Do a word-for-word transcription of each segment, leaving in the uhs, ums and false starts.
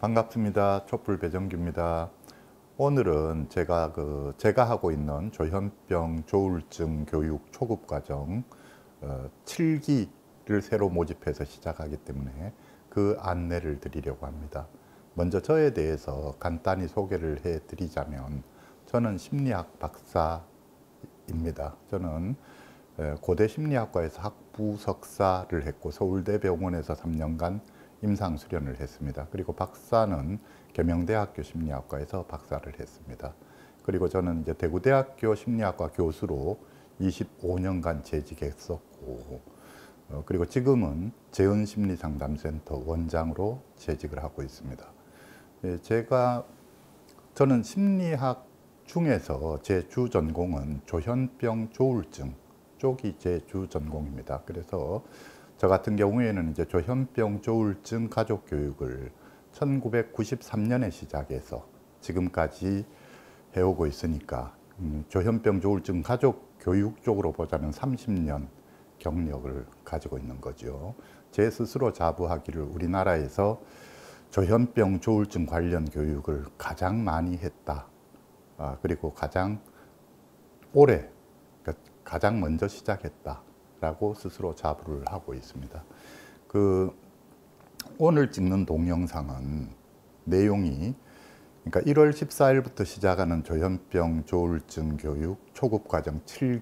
반갑습니다. 촛불 배정규입니다. 오늘은 제가 그 제가 하고 있는 조현병 조울증 교육 초급 과정 어, 칠 기를 새로 모집해서 시작하기 때문에 그 안내를 드리려고 합니다. 먼저 저에 대해서 간단히 소개를 해 드리자면, 저는 심리학 박사입니다. 저는 고대 심리학과에서 학부 석사를 했고 서울대병원에서 삼 년간 임상 수련을 했습니다. 그리고 박사는 계명대학교 심리학과에서 박사를 했습니다. 그리고 저는 이제 대구대학교 심리학과 교수로 이십오 년간 재직했었고, 어, 그리고 지금은 재은심리상담센터 원장으로 재직을 하고 있습니다. 예, 제가 저는 심리학 중에서 제 주 전공은 조현병 조울증 쪽이 제 주 전공입니다. 그래서 저 같은 경우에는 이제 조현병 조울증 가족 교육을 천구백구십삼 년에 시작해서 지금까지 해오고 있으니까 음, 조현병 조울증 가족 교육 쪽으로 보자면 삼십 년 경력을 가지고 있는 거죠. 제 스스로 자부하기를 우리나라에서 조현병 조울증 관련 교육을 가장 많이 했다. 아, 그리고 가장 오래, 그러니까 가장 먼저 시작했다 라고 스스로 자부를 하고 있습니다. 그 오늘 찍는 동영상은 내용이, 그러니까 일월 십사일부터 시작하는 조현병 조울증 교육 초급 과정 칠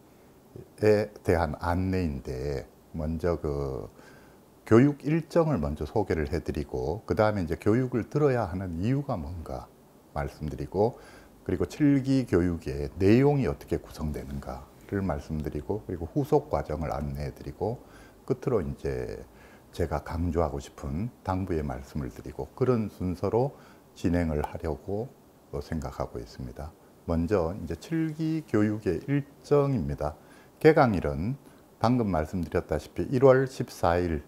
기에 대한 안내인데, 먼저 그 교육 일정을 먼저 소개를 해드리고, 그 다음에 이제 교육을 들어야 하는 이유가 뭔가 말씀드리고, 그리고 칠 기 교육의 내용이 어떻게 구성되는가를 말씀드리고, 그리고 후속 과정을 안내해드리고, 끝으로 이제 제가 강조하고 싶은 당부의 말씀을 드리고, 그런 순서로 진행을 하려고 생각하고 있습니다. 먼저 이제 칠 기 교육의 일정입니다. 개강일은 방금 말씀드렸다시피 일월 십사일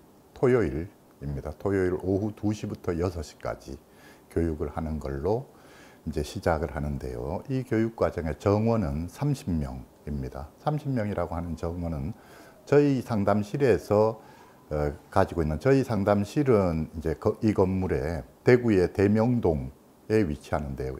토요일입니다. 토요일 오후 두 시부터 여섯 시까지 교육을 하는 걸로 이제 시작을 하는데요. 이 교육 과정의 정원은 삼십 명입니다. 삼십 명이라고 하는 정원은 저희 상담실에서 어, 가지고 있는, 저희 상담실은 이제 거, 이 건물에 대구의 대명동에 위치하는데요.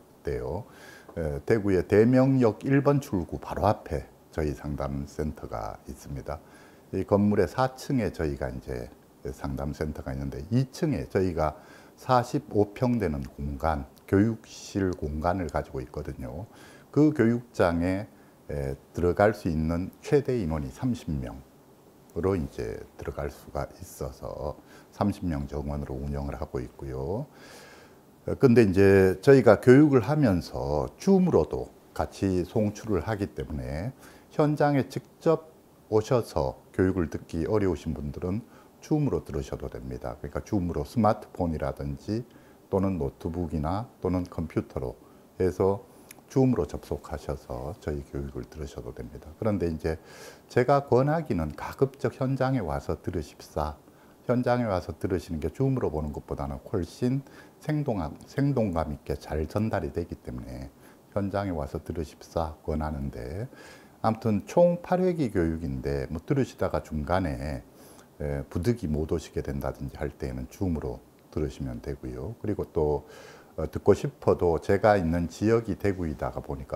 에, 대구의 대명역 일 번 출구 바로 앞에 저희 상담센터가 있습니다. 이 건물의 사 층에 저희가 이제 상담센터가 있는데, 이 층에 저희가 사십오 평 되는 공간, 교육실 공간을 가지고 있거든요. 그 교육장에 에, 들어갈 수 있는 최대 인원이 삼십 명으로 이제 들어갈 수가 있어서 삼십 명 정원으로 운영을 하고 있고요. 근데 이제 저희가 교육을 하면서 줌으로도 같이 송출을 하기 때문에 현장에 직접 오셔서 교육을 듣기 어려우신 분들은 줌으로 들으셔도 됩니다. 그러니까 줌으로 스마트폰이라든지 또는 노트북이나 또는 컴퓨터로 해서 줌으로 접속하셔서 저희 교육을 들으셔도 됩니다. 그런데 이제 제가 권하기는 가급적 현장에 와서 들으십사. 현장에 와서 들으시는 게 줌으로 보는 것보다는 훨씬 생동감, 생동감 있게 잘 전달이 되기 때문에 현장에 와서 들으십사 권하는데, 아무튼 총 팔 회기 교육인데 뭐 들으시다가 중간에 에, 부득이 못 오시게 된다든지 할 때에는 줌으로 들으시면 되고요. 그리고 또 어, 듣고 싶어도 제가 있는 지역이 대구이다가 보니까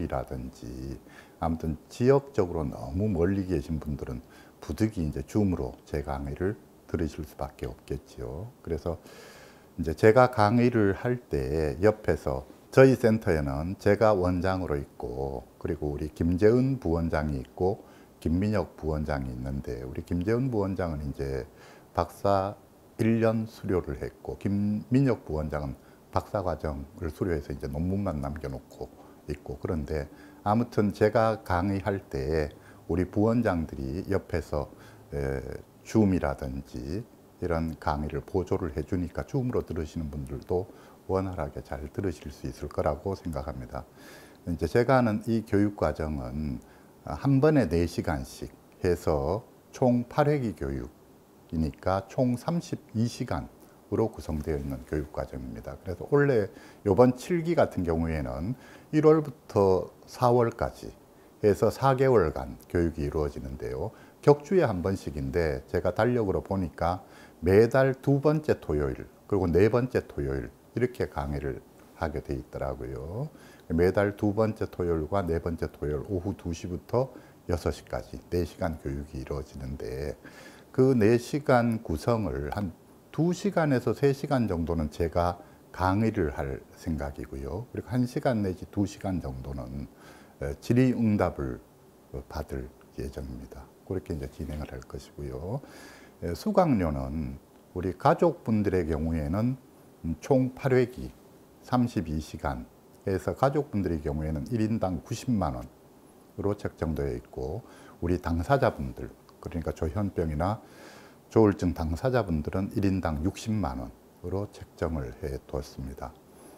서울이라든지 아무튼 지역적으로 너무 멀리 계신 분들은 부득이 이제 줌으로 제 강의를 들으실 수밖에 없겠지요. 그래서 이제 제가 강의를 할 때 옆에서 저희 센터에는 제가 원장으로 있고, 그리고 우리 김재은 부원장이 있고 김민혁 부원장이 있는데, 우리 김재은 부원장은 이제 박사 일 년 수료를 했고, 김민혁 부원장은 박사과정을 수료해서 이제 논문만 남겨놓고 있고, 그런데 아무튼 제가 강의할 때 우리 부원장들이 옆에서 에, 줌이라든지 이런 강의를 보조를 해주니까 줌으로 들으시는 분들도 원활하게 잘 들으실 수 있을 거라고 생각합니다. 이제 제가 하는 이 교육 과정은 한 번에 네 시간씩 해서 총 팔 회기 교육이니까 총 삼십이 시간으로 구성되어 있는 교육 과정입니다. 그래서 원래 이번 칠 기 같은 경우에는 일월부터 사월까지 해서 사 개월간 교육이 이루어지는데요. 격주에 한 번씩인데 제가 달력으로 보니까 매달 두 번째 토요일 그리고 네 번째 토요일 이렇게 강의를 하게 돼 있더라고요. 매달 두 번째 토요일과 네 번째 토요일 오후 두 시부터 여섯 시까지 네 시간 교육이 이루어지는데 그 네 시간 구성을 한 두 시간에서 세 시간 정도는 제가 강의를 할 생각이고요. 그리고 한 시간 내지 두 시간 정도는 질의응답을 받을 예정입니다. 그렇게 이제 진행을 할 것이고요. 수강료는 우리 가족분들의 경우에는 총 팔 회기 삼십이 시간 해서 가족분들의 경우에는 일 인당 구십만 원으로 책정되어 있고 우리 당사자분들 그러니까 조현병이나 조울증 당사자분들은 일 인당 육십만 원으로 책정을 해 두었습니다.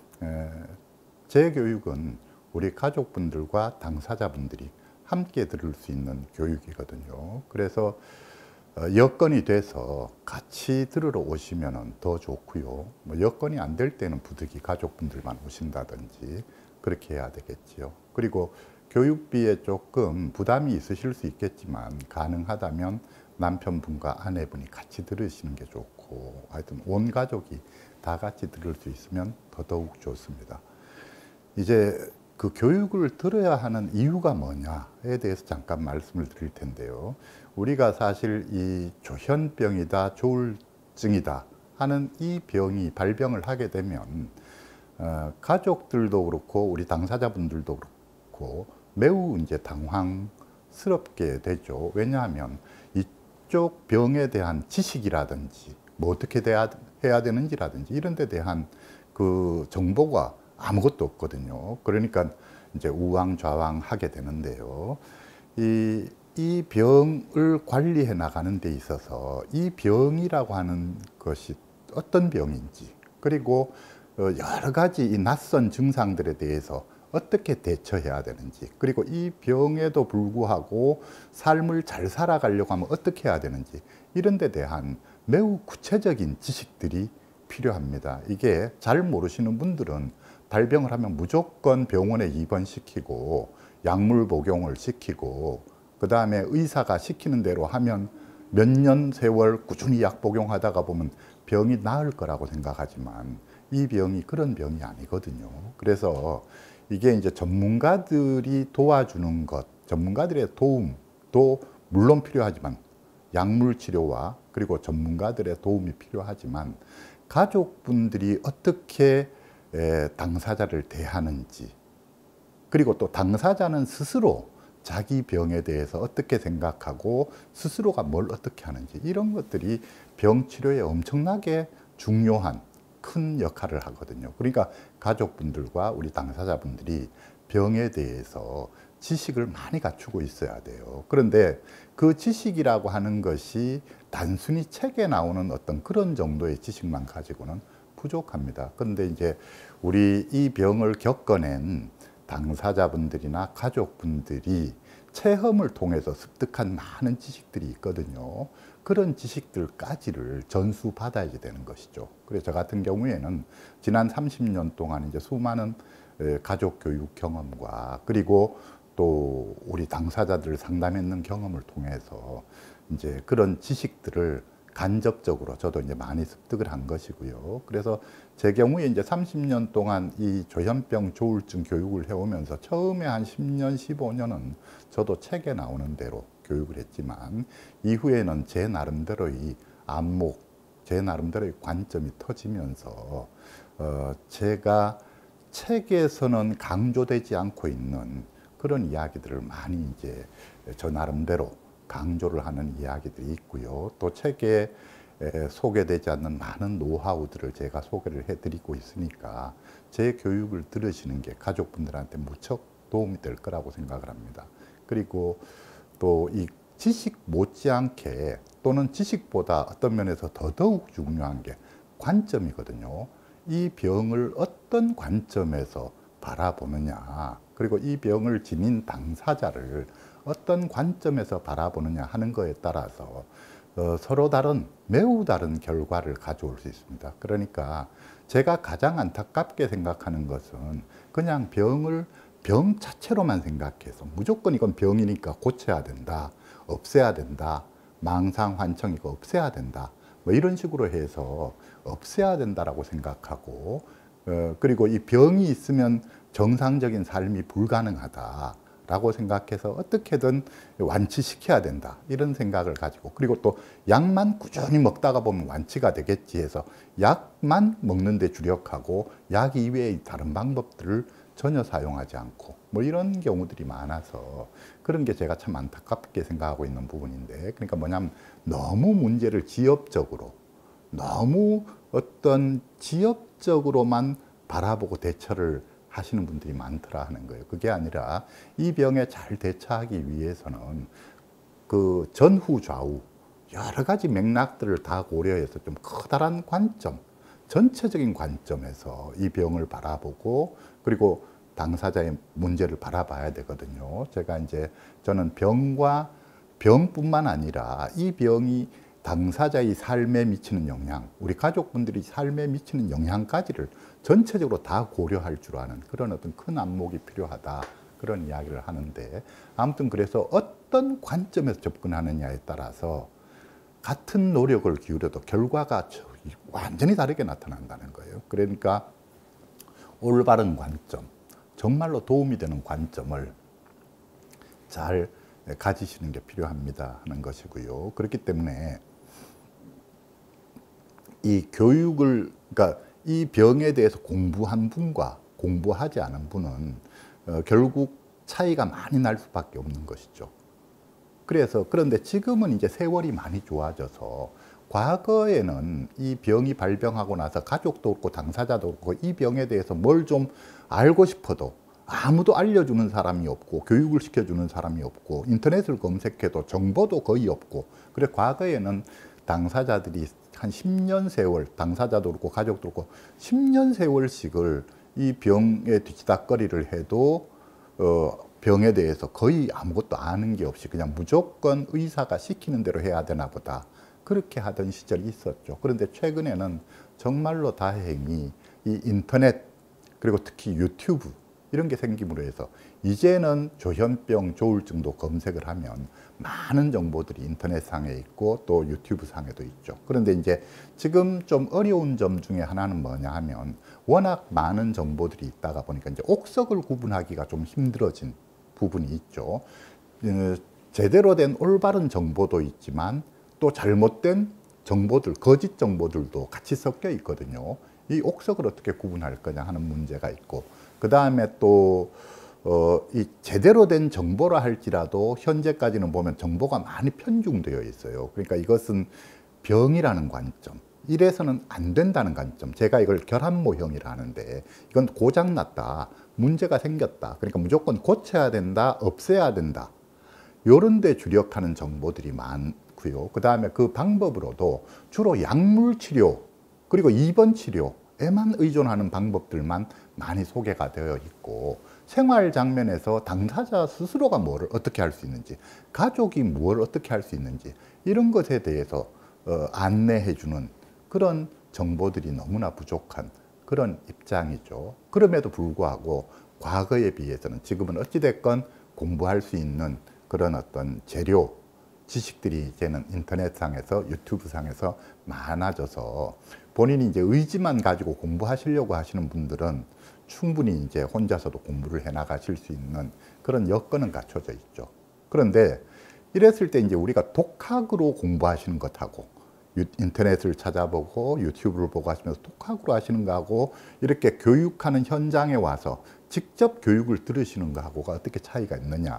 제 교육은 우리 가족분들과 당사자분들이 함께 들을 수 있는 교육이거든요. 그래서 여건이 돼서 같이 들으러 오시면 더 좋고요. 뭐 여건이 안 될 때는 부득이 가족분들만 오신다든지 그렇게 해야 되겠지요. 그리고 교육비에 조금 부담이 있으실 수 있겠지만 가능하다면 남편분과 아내분이 같이 들으시는 게 좋고 하여튼 온 가족이 다 같이 들을 수 있으면 더더욱 좋습니다. 이제 그 교육을 들어야 하는 이유가 뭐냐에 대해서 잠깐 말씀을 드릴 텐데요. 우리가 사실 이 조현병이다, 조울증이다 하는 이 병이 발병을 하게 되면 어, 가족들도 그렇고 우리 당사자분들도 그렇고 매우 이제 당황스럽게 되죠. 왜냐하면 이쪽 병에 대한 지식이라든지 뭐 어떻게 돼야, 해야 되는지라든지 이런 데 대한 그 정보가 아무것도 없거든요. 그러니까 이제 우왕좌왕하게 되는데요. 이, 이 병을 관리해 나가는 데 있어서 이 병이라고 하는 것이 어떤 병인지 그리고 여러 가지 이 낯선 증상들에 대해서 어떻게 대처해야 되는지 그리고 이 병에도 불구하고 삶을 잘 살아가려고 하면 어떻게 해야 되는지 이런 데 대한 매우 구체적인 지식들이 필요합니다. 이게 잘 모르시는 분들은 발병을 하면 무조건 병원에 입원시키고 약물 복용을 시키고 그 다음에 의사가 시키는 대로 하면 몇 년 세월 꾸준히 약 복용하다가 보면 병이 나을 거라고 생각하지만 이 병이 그런 병이 아니거든요. 그래서 이게 이제 전문가들이 도와주는 것, 전문가들의 도움도 물론 필요하지만 약물 치료와 그리고 전문가들의 도움이 필요하지만 가족분들이 어떻게 당사자를 대하는지 그리고 또 당사자는 스스로 자기 병에 대해서 어떻게 생각하고 스스로가 뭘 어떻게 하는지 이런 것들이 병 치료에 엄청나게 중요한 큰 역할을 하거든요. 그러니까 가족분들과 우리 당사자분들이 병에 대해서 지식을 많이 갖추고 있어야 돼요. 그런데 그 지식이라고 하는 것이 단순히 책에 나오는 어떤 그런 정도의 지식만 가지고는 부족합니다. 그런데 이제 우리 이 병을 겪어낸 당사자분들이나 가족분들이 체험을 통해서 습득한 많은 지식들이 있거든요. 그런 지식들까지를 전수받아야 되는 것이죠. 그래서 저 같은 경우에는 지난 삼십 년 동안 이제 수많은 가족 교육 경험과 그리고 또 우리 당사자들 상담했는 경험을 통해서 이제 그런 지식들을 간접적으로 저도 이제 많이 습득을 한 것이고요. 그래서 제 경우에 이제 삼십 년 동안 이 조현병 조울증 교육을 해오면서 처음에 한 십 년, 십오 년은 저도 책에 나오는 대로 교육을 했지만 이후에는 제 나름대로의 안목, 제 나름대로의 관점이 터지면서 어, 제가 책에서는 강조되지 않고 있는 그런 이야기들을 많이 이제 저 나름대로 강조를 하는 이야기들이 있고요. 또 책에 소개되지 않는 많은 노하우들을 제가 소개를 해드리고 있으니까 제 교육을 들으시는 게 가족분들한테 무척 도움이 될 거라고 생각을 합니다. 그리고 또 이 지식 못지않게 또는 지식보다 어떤 면에서 더더욱 중요한 게 관점이거든요. 이 병을 어떤 관점에서 바라보느냐 그리고 이 병을 지닌 당사자를 어떤 관점에서 바라보느냐 하는 거에 따라서 어, 서로 다른 매우 다른 결과를 가져올 수 있습니다. 그러니까 제가 가장 안타깝게 생각하는 것은 그냥 병을 병 자체로만 생각해서 무조건 이건 병이니까 고쳐야 된다, 없애야 된다, 망상환청 이거 없애야 된다 뭐 이런 식으로 해서 없애야 된다라고 생각하고, 어, 그리고 이 병이 있으면 정상적인 삶이 불가능하다라고 생각해서 어떻게든 완치시켜야 된다 이런 생각을 가지고, 그리고 또 약만 꾸준히 먹다가 보면 완치가 되겠지 해서 약만 먹는 데 주력하고 약 이외의 다른 방법들을 전혀 사용하지 않고 뭐 이런 경우들이 많아서 그런 게 제가 참 안타깝게 생각하고 있는 부분인데, 그러니까 뭐냐면 너무 문제를 지엽적으로, 너무 어떤 지엽적으로만 바라보고 대처를 하시는 분들이 많더라 하는 거예요. 그게 아니라 이 병에 잘 대처하기 위해서는 그 전후 좌우 여러 가지 맥락들을 다 고려해서 좀 커다란 관점, 전체적인 관점에서 이 병을 바라보고 그리고 당사자의 문제를 바라봐야 되거든요. 제가 이제 저는 병과 병뿐만 아니라 이 병이 당사자의 삶에 미치는 영향, 우리 가족분들이 삶에 미치는 영향까지를 전체적으로 다 고려할 줄 아는 그런 어떤 큰 안목이 필요하다, 그런 이야기를 하는데, 아무튼 그래서 어떤 관점에서 접근하느냐에 따라서 같은 노력을 기울여도 결과가 완전히 다르게 나타난다는 거예요. 그러니까 올바른 관점, 정말로 도움이 되는 관점을 잘 가지시는 게 필요합니다 하는 것이고요. 그렇기 때문에 이 교육을, 그러니까 이 병에 대해서 공부한 분과 공부하지 않은 분은 어, 결국 차이가 많이 날 수밖에 없는 것이죠. 그래서 그런데 지금은 이제 세월이 많이 좋아져서, 과거에는 이 병이 발병하고 나서 가족도 그렇고 당사자도 그렇고 이 병에 대해서 뭘 좀 알고 싶어도 아무도 알려주는 사람이 없고 교육을 시켜주는 사람이 없고 인터넷을 검색해도 정보도 거의 없고, 그래 과거에는 당사자들이 한 십 년 세월, 당사자도 그렇고 가족도 그렇고 십 년 세월씩을 이 병에 뒤치다꺼리를 해도 어, 병에 대해서 거의 아무것도 아는 게 없이 그냥 무조건 의사가 시키는 대로 해야 되나 보다, 그렇게 하던 시절이 있었죠. 그런데 최근에는 정말로 다행히 이 인터넷 그리고 특히 유튜브 이런 게 생김으로 해서 이제는 조현병, 조울증도 검색을 하면 많은 정보들이 인터넷상에 있고 또 유튜브 상에도 있죠. 그런데 이제 지금 좀 어려운 점 중에 하나는 뭐냐 하면 워낙 많은 정보들이 있다가 보니까 이제 옥석을 구분하기가 좀 힘들어진 부분이 있죠. 제대로 된 올바른 정보도 있지만 또 잘못된 정보들, 거짓 정보들도 같이 섞여 있거든요. 이 옥석을 어떻게 구분할 거냐 하는 문제가 있고, 그 다음에 또 어, 이 제대로 된 정보라 할지라도 현재까지는 보면 정보가 많이 편중되어 있어요. 그러니까 이것은 병이라는 관점, 이래서는 안 된다는 관점, 제가 이걸 결합모형이라 하는데 이건 고장났다, 문제가 생겼다, 그러니까 무조건 고쳐야 된다, 없애야 된다, 요런 데 주력하는 정보들이 많고요. 그 다음에 그 방법으로도 주로 약물 치료 그리고 입원 치료에만 의존하는 방법들만 많이 소개가 되어 있고, 생활 장면에서 당사자 스스로가 뭐를 어떻게 할 수 있는지, 가족이 뭘 어떻게 할 수 있는지 이런 것에 대해서 어, 안내해 주는 그런 정보들이 너무나 부족한 그런 입장이죠. 그럼에도 불구하고 과거에 비해서는 지금은 어찌됐건 공부할 수 있는 그런 어떤 재료, 지식들이 이제는 인터넷상에서 유튜브상에서 많아져서 본인이 이제 의지만 가지고 공부하시려고 하시는 분들은 충분히 이제 혼자서도 공부를 해 나가실 수 있는 그런 여건은 갖춰져 있죠. 그런데 이랬을 때 이제 우리가 독학으로 공부하시는 것하고 인터넷을 찾아보고 유튜브를 보고 하시면서 독학으로 하시는 거하고 이렇게 교육하는 현장에 와서 직접 교육을 들으시는 거하고가 어떻게 차이가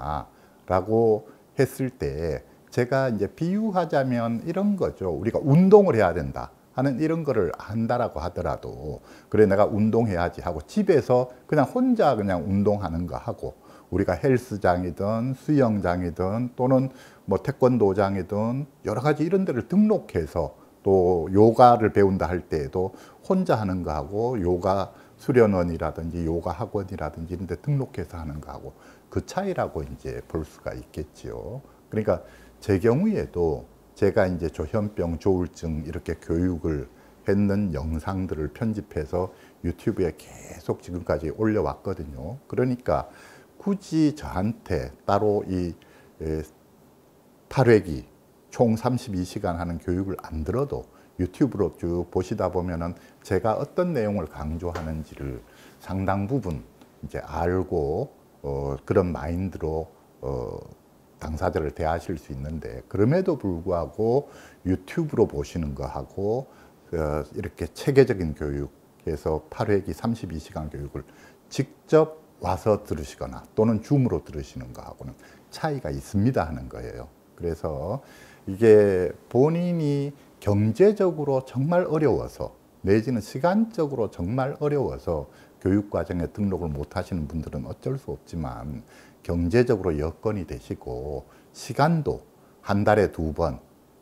있느냐라고 했을 때, 제가 이제 비유하자면 이런 거죠. 우리가 운동을 해야 된다 하는 이런 거를 한다라고 하더라도, 그래 내가 운동해야지 하고 집에서 그냥 혼자 그냥 운동하는 거 하고, 우리가 헬스장이든 수영장이든 또는 뭐 태권도장이든 여러 가지 이런 데를 등록해서 또 요가를 배운다 할 때에도 혼자 하는 거 하고 요가 수련원이라든지 요가 학원이라든지 이런 데 등록해서 하는 거 하고 그 차이라고 이제 볼 수가 있겠지요. 그러니까 제 경우에도 제가 이제 조현병, 조울증 이렇게 교육을 했는 영상들을 편집해서 유튜브에 계속 지금까지 올려왔거든요. 그러니까 굳이 저한테 따로 이 팔 회기 총 삼십이 시간 하는 교육을 안 들어도 유튜브로 쭉 보시다 보면은 제가 어떤 내용을 강조하는지를 상당 부분 이제 알고 어, 그런 마인드로 어, 당사자를 대하실 수 있는데, 그럼에도 불구하고 유튜브로 보시는 거하고 어, 이렇게 체계적인 교육에서 팔 회기 삼십이 시간 교육을 직접 와서 들으시거나 또는 줌으로 들으시는 거하고는 차이가 있습니다 하는 거예요. 그래서 이게 본인이 경제적으로 정말 어려워서 내지는 시간적으로 정말 어려워서 교육과정에 등록을 못 하시는 분들은 어쩔 수 없지만, 경제적으로 여건이 되시고 시간도 한 달에 두 번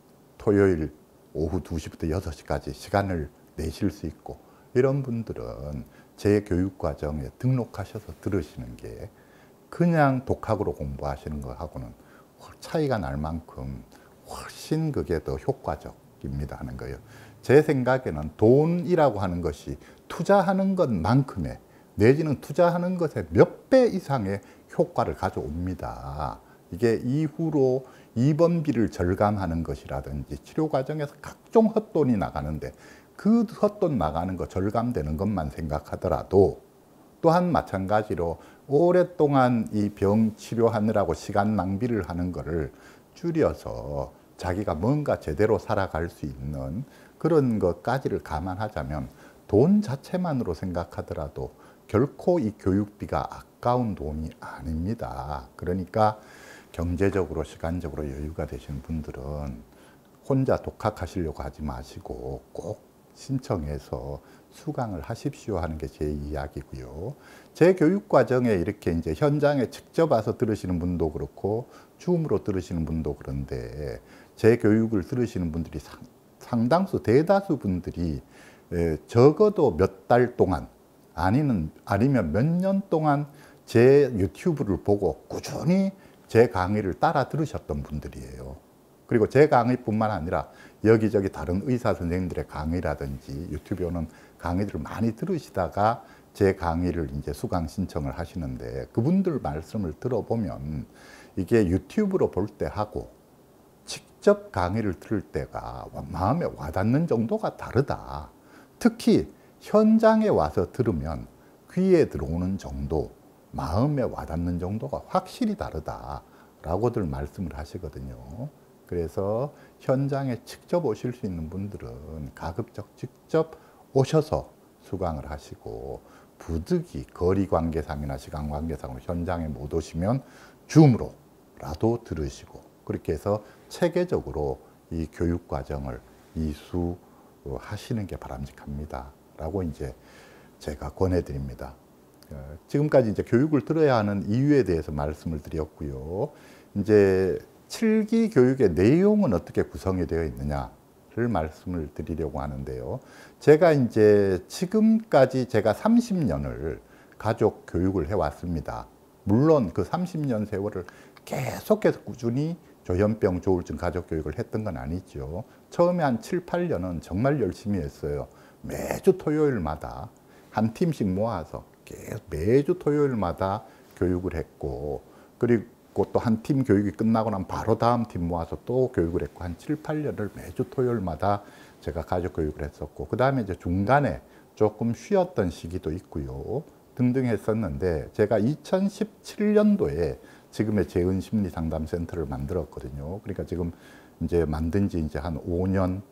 토요일 오후 두 시부터 여섯 시까지 시간을 내실 수 있고, 이런 분들은 제 교육과정에 등록하셔서 들으시는 게 그냥 독학으로 공부하시는 거하고는 차이가 날 만큼 훨씬 그게 더 효과적입니다 하는 거예요. 제 생각에는 돈이라고 하는 것이 투자하는 것만큼의 내지는 투자하는 것의 몇 배 이상의 효과를 가져옵니다. 이게 이후로 입원비를 절감하는 것이라든지 치료 과정에서 각종 헛돈이 나가는데, 그 헛돈 나가는 거 절감되는 것만 생각하더라도, 또한 마찬가지로 오랫동안 이 병 치료하느라고 시간 낭비를 하는 거를 줄여서 자기가 뭔가 제대로 살아갈 수 있는 그런 것까지를 감안하자면 돈 자체만으로 생각하더라도 결코 이 교육비가 아까운 돈이 아닙니다. 그러니까 경제적으로 시간적으로 여유가 되시는 분들은 혼자 독학하시려고 하지 마시고 꼭 신청해서 수강을 하십시오 하는 게 제 이야기고요. 제 교육 과정에 이렇게 이제 현장에 직접 와서 들으시는 분도 그렇고 줌으로 들으시는 분도 그런데, 제 교육을 들으시는 분들이 상, 상당수 대다수 분들이 에, 적어도 몇 달 동안 아니면 아니면 몇 년 동안 제 유튜브를 보고 꾸준히 제 강의를 따라 들으셨던 분들이에요. 그리고 제 강의뿐만 아니라 여기저기 다른 의사 선생님들의 강의라든지 유튜브에 오는 강의들을 많이 들으시다가 제 강의를 이제 수강 신청을 하시는데, 그분들 말씀을 들어보면 이게 유튜브로 볼 때 하고 직접 강의를 들을 때가 마음에 와닿는 정도가 다르다. 특히 현장에 와서 들으면 귀에 들어오는 정도, 마음에 와닿는 정도가 확실히 다르다라고들 말씀을 하시거든요. 그래서 현장에 직접 오실 수 있는 분들은 가급적 직접 오셔서 수강을 하시고, 부득이 거리 관계상이나 시간 관계상으로 현장에 못 오시면 줌으로라도 들으시고, 그렇게 해서 체계적으로 이 교육 과정을 이수하시는 게 바람직합니다 라고 이제 제가 권해드립니다. 지금까지 이제 교육을 들어야 하는 이유에 대해서 말씀을 드렸고요. 이제 칠 기 교육의 내용은 어떻게 구성이 되어 있느냐를 말씀을 드리려고 하는데요. 제가 이제 지금까지 제가 삼십 년을 가족 교육을 해왔습니다. 물론 그 삼십 년 세월을 계속해서 꾸준히 조현병 조울증 가족 교육을 했던 건 아니죠. 처음에 한 칠, 팔 년은 정말 열심히 했어요. 매주 토요일마다 한 팀씩 모아서 계속 매주 토요일마다 교육을 했고, 그리고 또 한 팀 교육이 끝나고 나면 바로 다음 팀 모아서 또 교육을 했고, 한 칠, 팔 년을 매주 토요일마다 제가 가족 교육을 했었고, 그 다음에 이제 중간에 조금 쉬었던 시기도 있고요. 등등 했었는데, 제가 이천십칠 년도에 지금의 재은심리상담센터를 만들었거든요. 그러니까 지금 이제 만든 지 이제 한 오 년이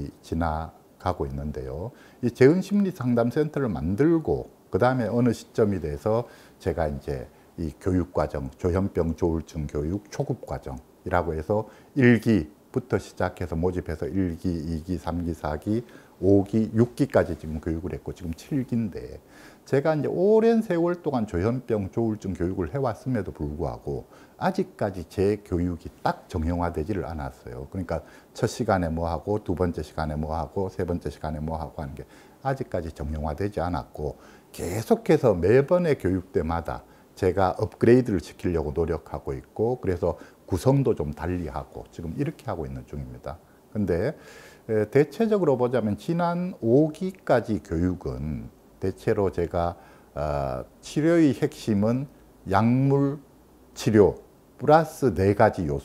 지나가고 있는데요. 이 재은심리상담센터를 만들고, 그 다음에 어느 시점이 돼서 제가 이제 이 교육과정, 조현병 조울증 교육 초급과정이라고 해서 일 기부터 시작해서 모집해서 일 기, 이 기, 삼 기, 사 기, 오 기, 육 기까지 지금 교육을 했고, 지금 칠 기인데, 제가 이제 오랜 세월 동안 조현병 조울증 교육을 해왔음에도 불구하고 아직까지 제 교육이 딱 정형화되지를 않았어요. 그러니까 첫 시간에 뭐 하고, 두 번째 시간에 뭐 하고, 세 번째 시간에 뭐 하고 하는 게 아직까지 정형화되지 않았고, 계속해서 매번의 교육 때마다 제가 업그레이드를 시키려고 노력하고 있고, 그래서 구성도 좀 달리하고 지금 이렇게 하고 있는 중입니다. 근데 대체적으로 보자면 지난 오 기까지 교육은 대체로 제가 어, 치료의 핵심은 약물 치료 플러스 네 가지 요소,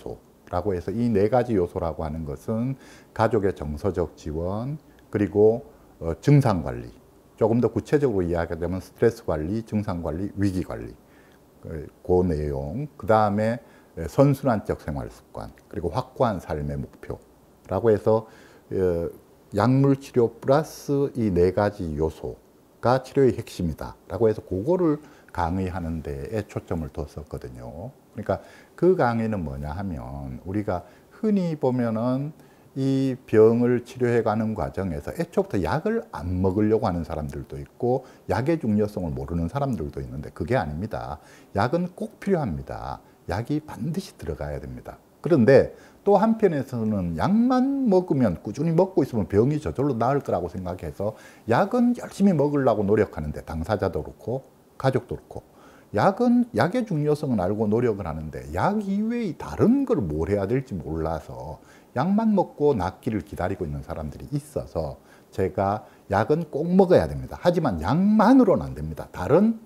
요소라고 해서 이 네 가지 요소라고 하는 것은 가족의 정서적 지원, 그리고 어, 증상 관리, 조금 더 구체적으로 이야기하자면 스트레스 관리, 증상 관리, 위기 관리, 그, 그 내용, 그 다음에 선순환적 생활 습관, 그리고 확고한 삶의 목표라고 해서 어, 약물 치료 플러스 이 네 가지 요소가 치료의 핵심이다라고 해서 그거를 강의하는 데에 초점을 뒀었거든요. 그러니까 그 강의는 뭐냐 하면 우리가 흔히 보면은 이 병을 치료해 가는 과정에서 애초부터 약을 안 먹으려고 하는 사람들도 있고 약의 중요성을 모르는 사람들도 있는데 그게 아닙니다. 약은 꼭 필요합니다. 약이 반드시 들어가야 됩니다. 그런데 또 한편에서는 약만 먹으면 꾸준히 먹고 있으면 병이 저절로 나을 거라고 생각해서 약은 열심히 먹으려고 노력하는데 당사자도 그렇고 가족도 그렇고 약은 약의 중요성은 알고 노력을 하는데 약 이외의 다른 걸 뭘 해야 될지 몰라서 약만 먹고 낫기를 기다리고 있는 사람들이 있어서 제가 약은 꼭 먹어야 됩니다. 하지만 약만으로는 안 됩니다. 다른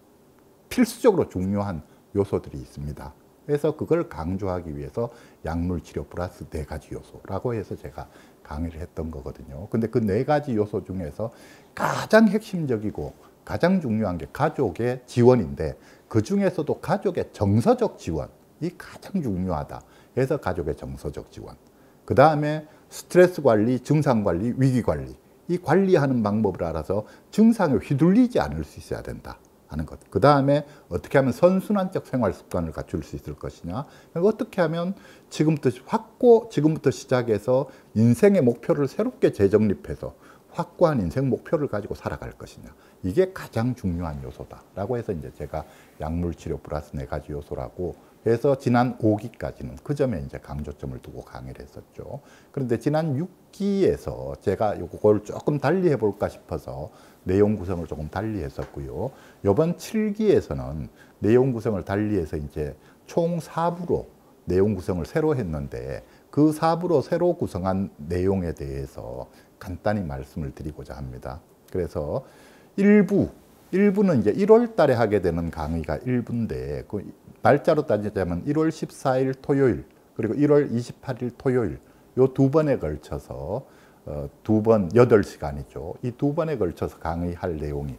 필수적으로 중요한 요소들이 있습니다. 그래서 그걸 강조하기 위해서 약물 치료 플러스 네 가지 요소라고 해서 제가 강의를 했던 거거든요. 근데 그 네 가지 요소 중에서 가장 핵심적이고 가장 중요한 게 가족의 지원인데 그 중에서도 가족의 정서적 지원이 가장 중요하다. 그래서 가족의 정서적 지원. 그 다음에 스트레스 관리, 증상 관리, 위기 관리. 이 관리하는 방법을 알아서 증상에 휘둘리지 않을 수 있어야 된다 하는 것. 그 다음에 어떻게 하면 선순환적 생활 습관을 갖출 수 있을 것이냐. 어떻게 하면 지금부터 확고, 지금부터 시작해서 인생의 목표를 새롭게 재정립해서 확고한 인생 목표를 가지고 살아갈 것이냐. 이게 가장 중요한 요소다라고 해서 이제 제가 약물 치료 플러스 네 가지 요소라고 해서 지난 오 기까지는 그 점에 이제 강조점을 두고 강의를 했었죠. 그런데 지난 육 기에서 제가 이걸 조금 달리 해볼까 싶어서 내용 구성을 조금 달리 했었고요. 이번 칠 기에서는 내용 구성을 달리해서 이제 총 사 부로 내용 구성을 새로 했는데 그 사 부로 새로 구성한 내용에 대해서 간단히 말씀을 드리고자 합니다. 그래서 일 부, 일 부는 이제 일월 달에 하게 되는 강의가 일 부인데 그 날짜로 따지자면 일월 십사일 토요일 그리고 일월 이십팔일 토요일 요 두 번에 걸쳐서 어, 두 번 여덟 시간이죠. 이 두 번에 걸쳐서 강의할 내용이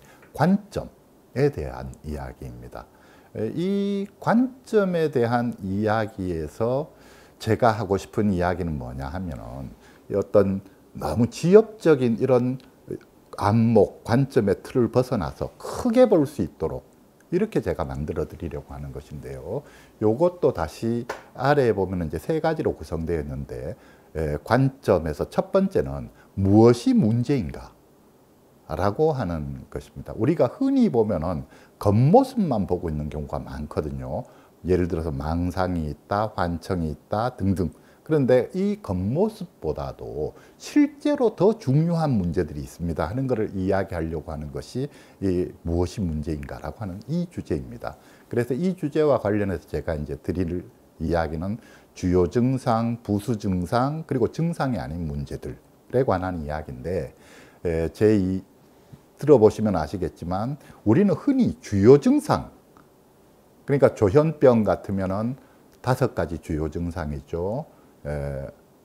관점에 대한 이야기입니다. 이 관점에 대한 이야기에서 제가 하고 싶은 이야기는 뭐냐 하면은 어떤 너무 지엽적인 이런 안목, 관점의 틀을 벗어나서 크게 볼 수 있도록 이렇게 제가 만들어 드리려고 하는 것인데요. 요것도 다시 아래에 보면 이제 세 가지로 구성되어 있는데 에, 관점에서 첫 번째는 무엇이 문제인가? 라고 하는 것입니다. 우리가 흔히 보면은 겉모습만 보고 있는 경우가 많거든요. 예를 들어서 망상이 있다, 환청이 있다 등등. 그런데 이 겉모습보다도 실제로 더 중요한 문제들이 있습니다 하는 것을 이야기하려고 하는 것이 이 무엇이 문제인가라고 하는 이 주제입니다. 그래서 이 주제와 관련해서 제가 이제 드릴 이야기는 주요 증상, 부수 증상, 그리고 증상이 아닌 문제들에 관한 이야기인데 제 이 들어보시면 아시겠지만 우리는 흔히 주요 증상, 그러니까 조현병 같으면은 다섯 가지 주요 증상이죠. 에,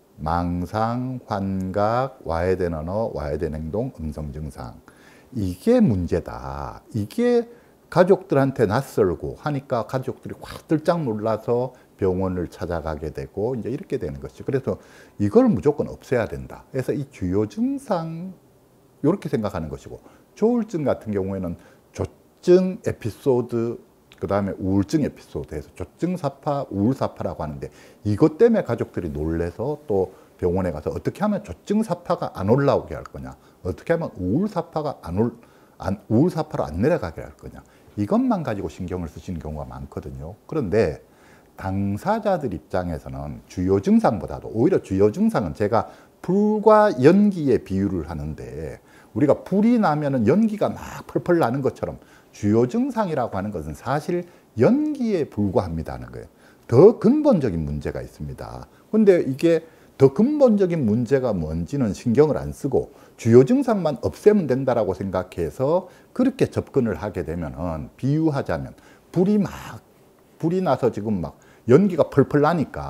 망상, 환각, 와해된 언어, 와해된 행동, 음성 증상. 이게 문제다. 이게 가족들한테 낯설고 하니까 가족들이 확 들짝 놀라서 병원을 찾아가게 되고 이제 이렇게 되는 것이죠. 그래서 이걸 무조건 없애야 된다. 그래서 이 주요 증상 이렇게 생각하는 것이고, 조울증 같은 경우에는 조증 에피소드, 그 다음에 우울증 에피소드에서 조증사파, 우울사파라고 하는데 이것 때문에 가족들이 놀래서 또 병원에 가서 어떻게 하면 조증사파가 안 올라오게 할 거냐, 어떻게 하면 우울사파가 안 올, 안, 우울사파로 안 내려가게 할 거냐, 이것만 가지고 신경을 쓰시는 경우가 많거든요. 그런데 당사자들 입장에서는 주요 증상보다도 오히려 주요 증상은 제가 불과 연기에 비유를 하는데, 우리가 불이 나면은 연기가 막 펄펄 나는 것처럼 주요 증상이라고 하는 것은 사실 연기에 불과합니다는 거예요. 더 근본적인 문제가 있습니다. 근데 이게 더 근본적인 문제가 뭔지는 신경을 안 쓰고 주요 증상만 없애면 된다라고 생각해서 그렇게 접근을 하게 되면은, 비유하자면 불이 막 불이 나서 지금 막 연기가 펄펄 나니까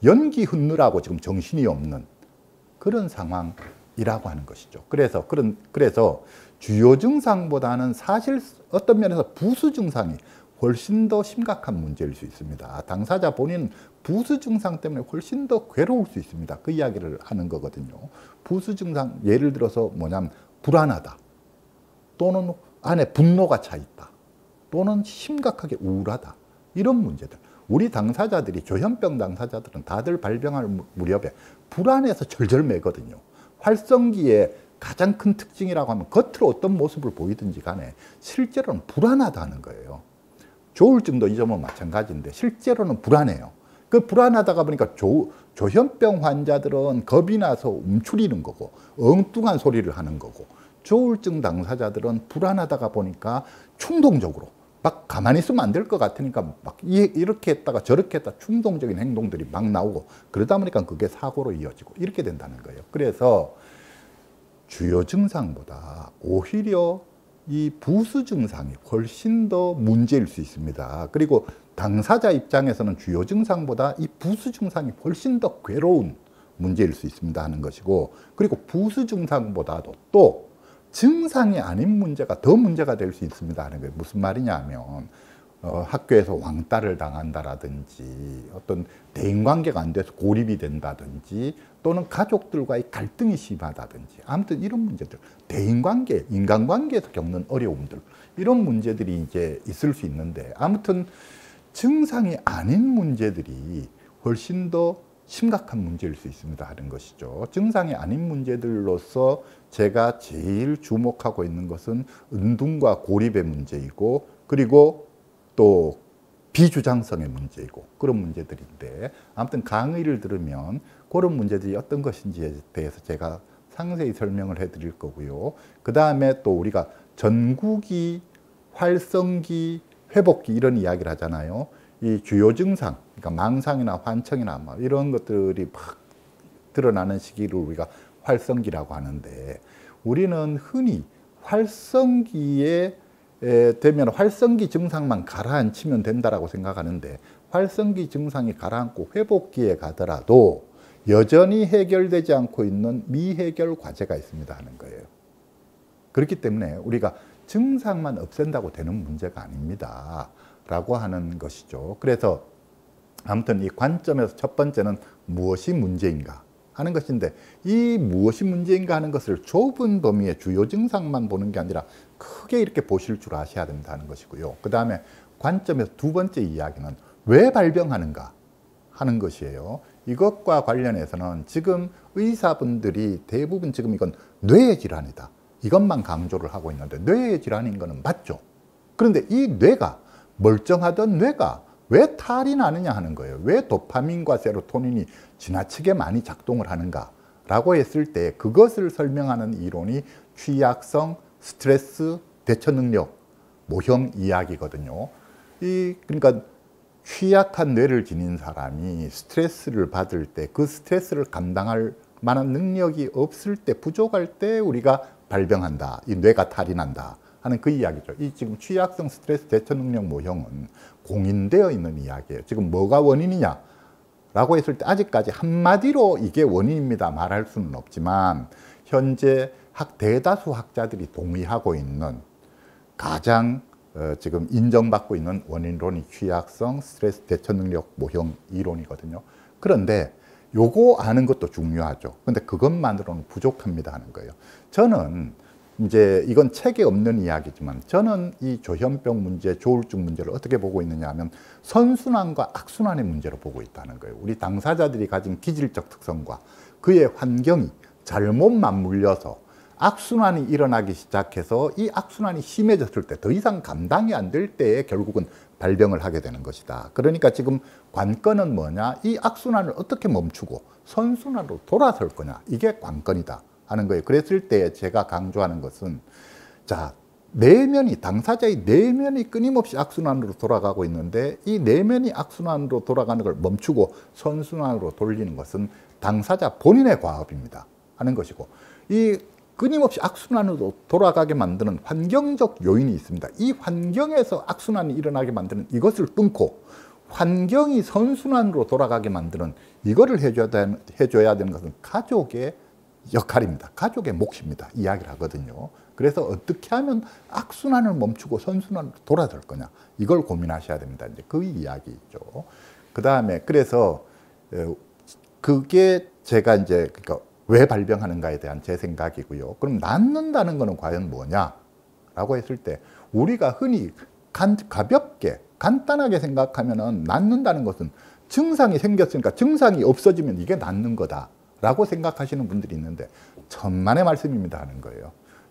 연기 흔느라고 지금 정신이 없는 그런 상황이라고 하는 것이죠. 그래서 그런 그래서 주요 증상보다는 사실 어떤 면에서 부수 증상이 훨씬 더 심각한 문제일 수 있습니다. 당사자 본인 부수 증상 때문에 훨씬 더 괴로울 수 있습니다. 그 이야기를 하는 거거든요. 부수 증상 예를 들어서 뭐냐면 불안하다, 또는 안에 분노가 차 있다, 또는 심각하게 우울하다, 이런 문제들. 우리 당사자들이, 조현병 당사자들은 다들 발병할 무렵에 불안해서 절절매거든요. 활성기의 가장 큰 특징이라고 하면 겉으로 어떤 모습을 보이든지 간에 실제로는 불안하다는 거예요. 조울증도 이 점은 마찬가지인데 실제로는 불안해요. 그 불안하다가 보니까 조, 조현병 환자들은 겁이 나서 움츠리는 거고 엉뚱한 소리를 하는 거고, 조울증 당사자들은 불안하다가 보니까 충동적으로 막 가만히 있으면 안 될 것 같으니까 막 이렇게 했다가 저렇게 했다 충동적인 행동들이 막 나오고, 그러다 보니까 그게 사고로 이어지고 이렇게 된다는 거예요. 그래서 주요 증상보다 오히려 이 부수 증상이 훨씬 더 문제일 수 있습니다. 그리고 당사자 입장에서는 주요 증상보다 이 부수 증상이 훨씬 더 괴로운 문제일 수 있습니다 하는 것이고, 그리고 부수 증상보다도 또 증상이 아닌 문제가 더 문제가 될 수 있습니다 하는 거예요. 무슨 말이냐 하면 어, 학교에서 왕따를 당한다라든지, 어떤 대인관계가 안 돼서 고립이 된다든지, 또는 가족들과의 갈등이 심하다든지, 아무튼 이런 문제들, 대인관계, 인간관계에서 겪는 어려움들, 이런 문제들이 이제 있을 수 있는데, 아무튼 증상이 아닌 문제들이 훨씬 더 심각한 문제일 수 있습니다 하는 것이죠. 증상이 아닌 문제들로서 제가 제일 주목하고 있는 것은 은둔과 고립의 문제이고, 그리고 또 비주장성의 문제이고, 그런 문제들인데, 아무튼 강의를 들으면 그런 문제들이 어떤 것인지에 대해서 제가 상세히 설명을 해 드릴 거고요. 그 다음에 또 우리가 전구기, 활성기, 회복기 이런 이야기를 하잖아요. 이 주요 증상, 그러니까 망상이나 환청이나 뭐 이런 것들이 막 드러나는 시기를 우리가 활성기라고 하는데, 우리는 흔히 활성기에 되면 활성기 증상만 가라앉히면 된다라고 생각하는데, 활성기 증상이 가라앉고 회복기에 가더라도 여전히 해결되지 않고 있는 미해결 과제가 있습니다 하는 거예요. 그렇기 때문에 우리가 증상만 없앤다고 되는 문제가 아닙니다 라고 하는 것이죠. 그래서 아무튼 이 관점에서 첫 번째는 무엇이 문제인가 하는 것인데, 이 무엇이 문제인가 하는 것을 좁은 범위의 주요 증상만 보는 게 아니라 크게 이렇게 보실 줄 아셔야 된다는 것이고요. 그 다음에 관점에서 두 번째 이야기는 왜 발병하는가 하는 것이에요. 이것과 관련해서는 지금 의사분들이 대부분 지금 이건 뇌의 질환이다, 이것만 강조를 하고 있는데, 뇌의 질환인 거는 맞죠. 그런데 이 뇌가, 멀쩡하던 뇌가 왜 탈이 나느냐 하는 거예요. 왜 도파민과 세로토닌이 지나치게 많이 작동을 하는가 라고 했을 때, 그것을 설명하는 이론이 취약성 스트레스 대처 능력 모형 이야기거든요. 이 그러니까 취약한 뇌를 지닌 사람이 스트레스를 받을 때 그 스트레스를 감당할 만한 능력이 없을 때, 부족할 때 우리가 발병한다, 이 뇌가 탈이 난다 하는 그 이야기죠. 이 지금 취약성 스트레스 대처 능력 모형은 공인되어 있는 이야기예요. 지금 뭐가 원인이냐 라고 했을 때 아직까지 한마디로 이게 원인입니다 말할 수는 없지만, 현재 학 대다수 학자들이 동의하고 있는 가장 어, 지금 인정받고 있는 원인론이 취약성 스트레스 대처 능력 모형 이론이거든요. 그런데 요거 아는 것도 중요하죠. 근데 그것만으로는 부족합니다 하는 거예요. 저는 이제 이건 책에 없는 이야기지만, 저는 이 조현병 문제, 조울증 문제를 어떻게 보고 있느냐 하면 선순환과 악순환의 문제로 보고 있다는 거예요. 우리 당사자들이 가진 기질적 특성과 그의 환경이 잘못 맞물려서 악순환이 일어나기 시작해서, 이 악순환이 심해졌을 때, 더 이상 감당이 안 될 때에 결국은 발병을 하게 되는 것이다. 그러니까 지금 관건은 뭐냐, 이 악순환을 어떻게 멈추고 선순환으로 돌아설 거냐, 이게 관건이다 하는 거예요. 그랬을 때 제가 강조하는 것은, 자, 내면이, 당사자의 내면이 끊임없이 악순환으로 돌아가고 있는데, 이 내면이 악순환으로 돌아가는 걸 멈추고 선순환으로 돌리는 것은 당사자 본인의 과업입니다 하는 것이고, 이 끊임없이 악순환으로 돌아가게 만드는 환경적 요인이 있습니다. 이 환경에서 악순환이 일어나게 만드는 이것을 끊고 환경이 선순환으로 돌아가게 만드는 이거를 해줘야 되는, 해줘야 되는 것은 가족의 역할입니다. 가족의 몫입니다. 이야기를 하거든요. 그래서 어떻게 하면 악순환을 멈추고 선순환으로 돌아설 거냐 이걸 고민하셔야 됩니다. 이제 그 이야기죠. 그 다음에 그래서 그게 제가 이제 그러니까 왜 발병하는가에 대한 제 생각이고요. 그럼 낫는다는 것은 과연 뭐냐라고 했을 때 우리가 흔히 간, 가볍게 간단하게 생각하면은 낫는다는 것은 증상이 생겼으니까 증상이 없어지면 이게 낫는 거다라고 생각하시는 분들이 있는데 천만의 말씀입니다 하는 거예요.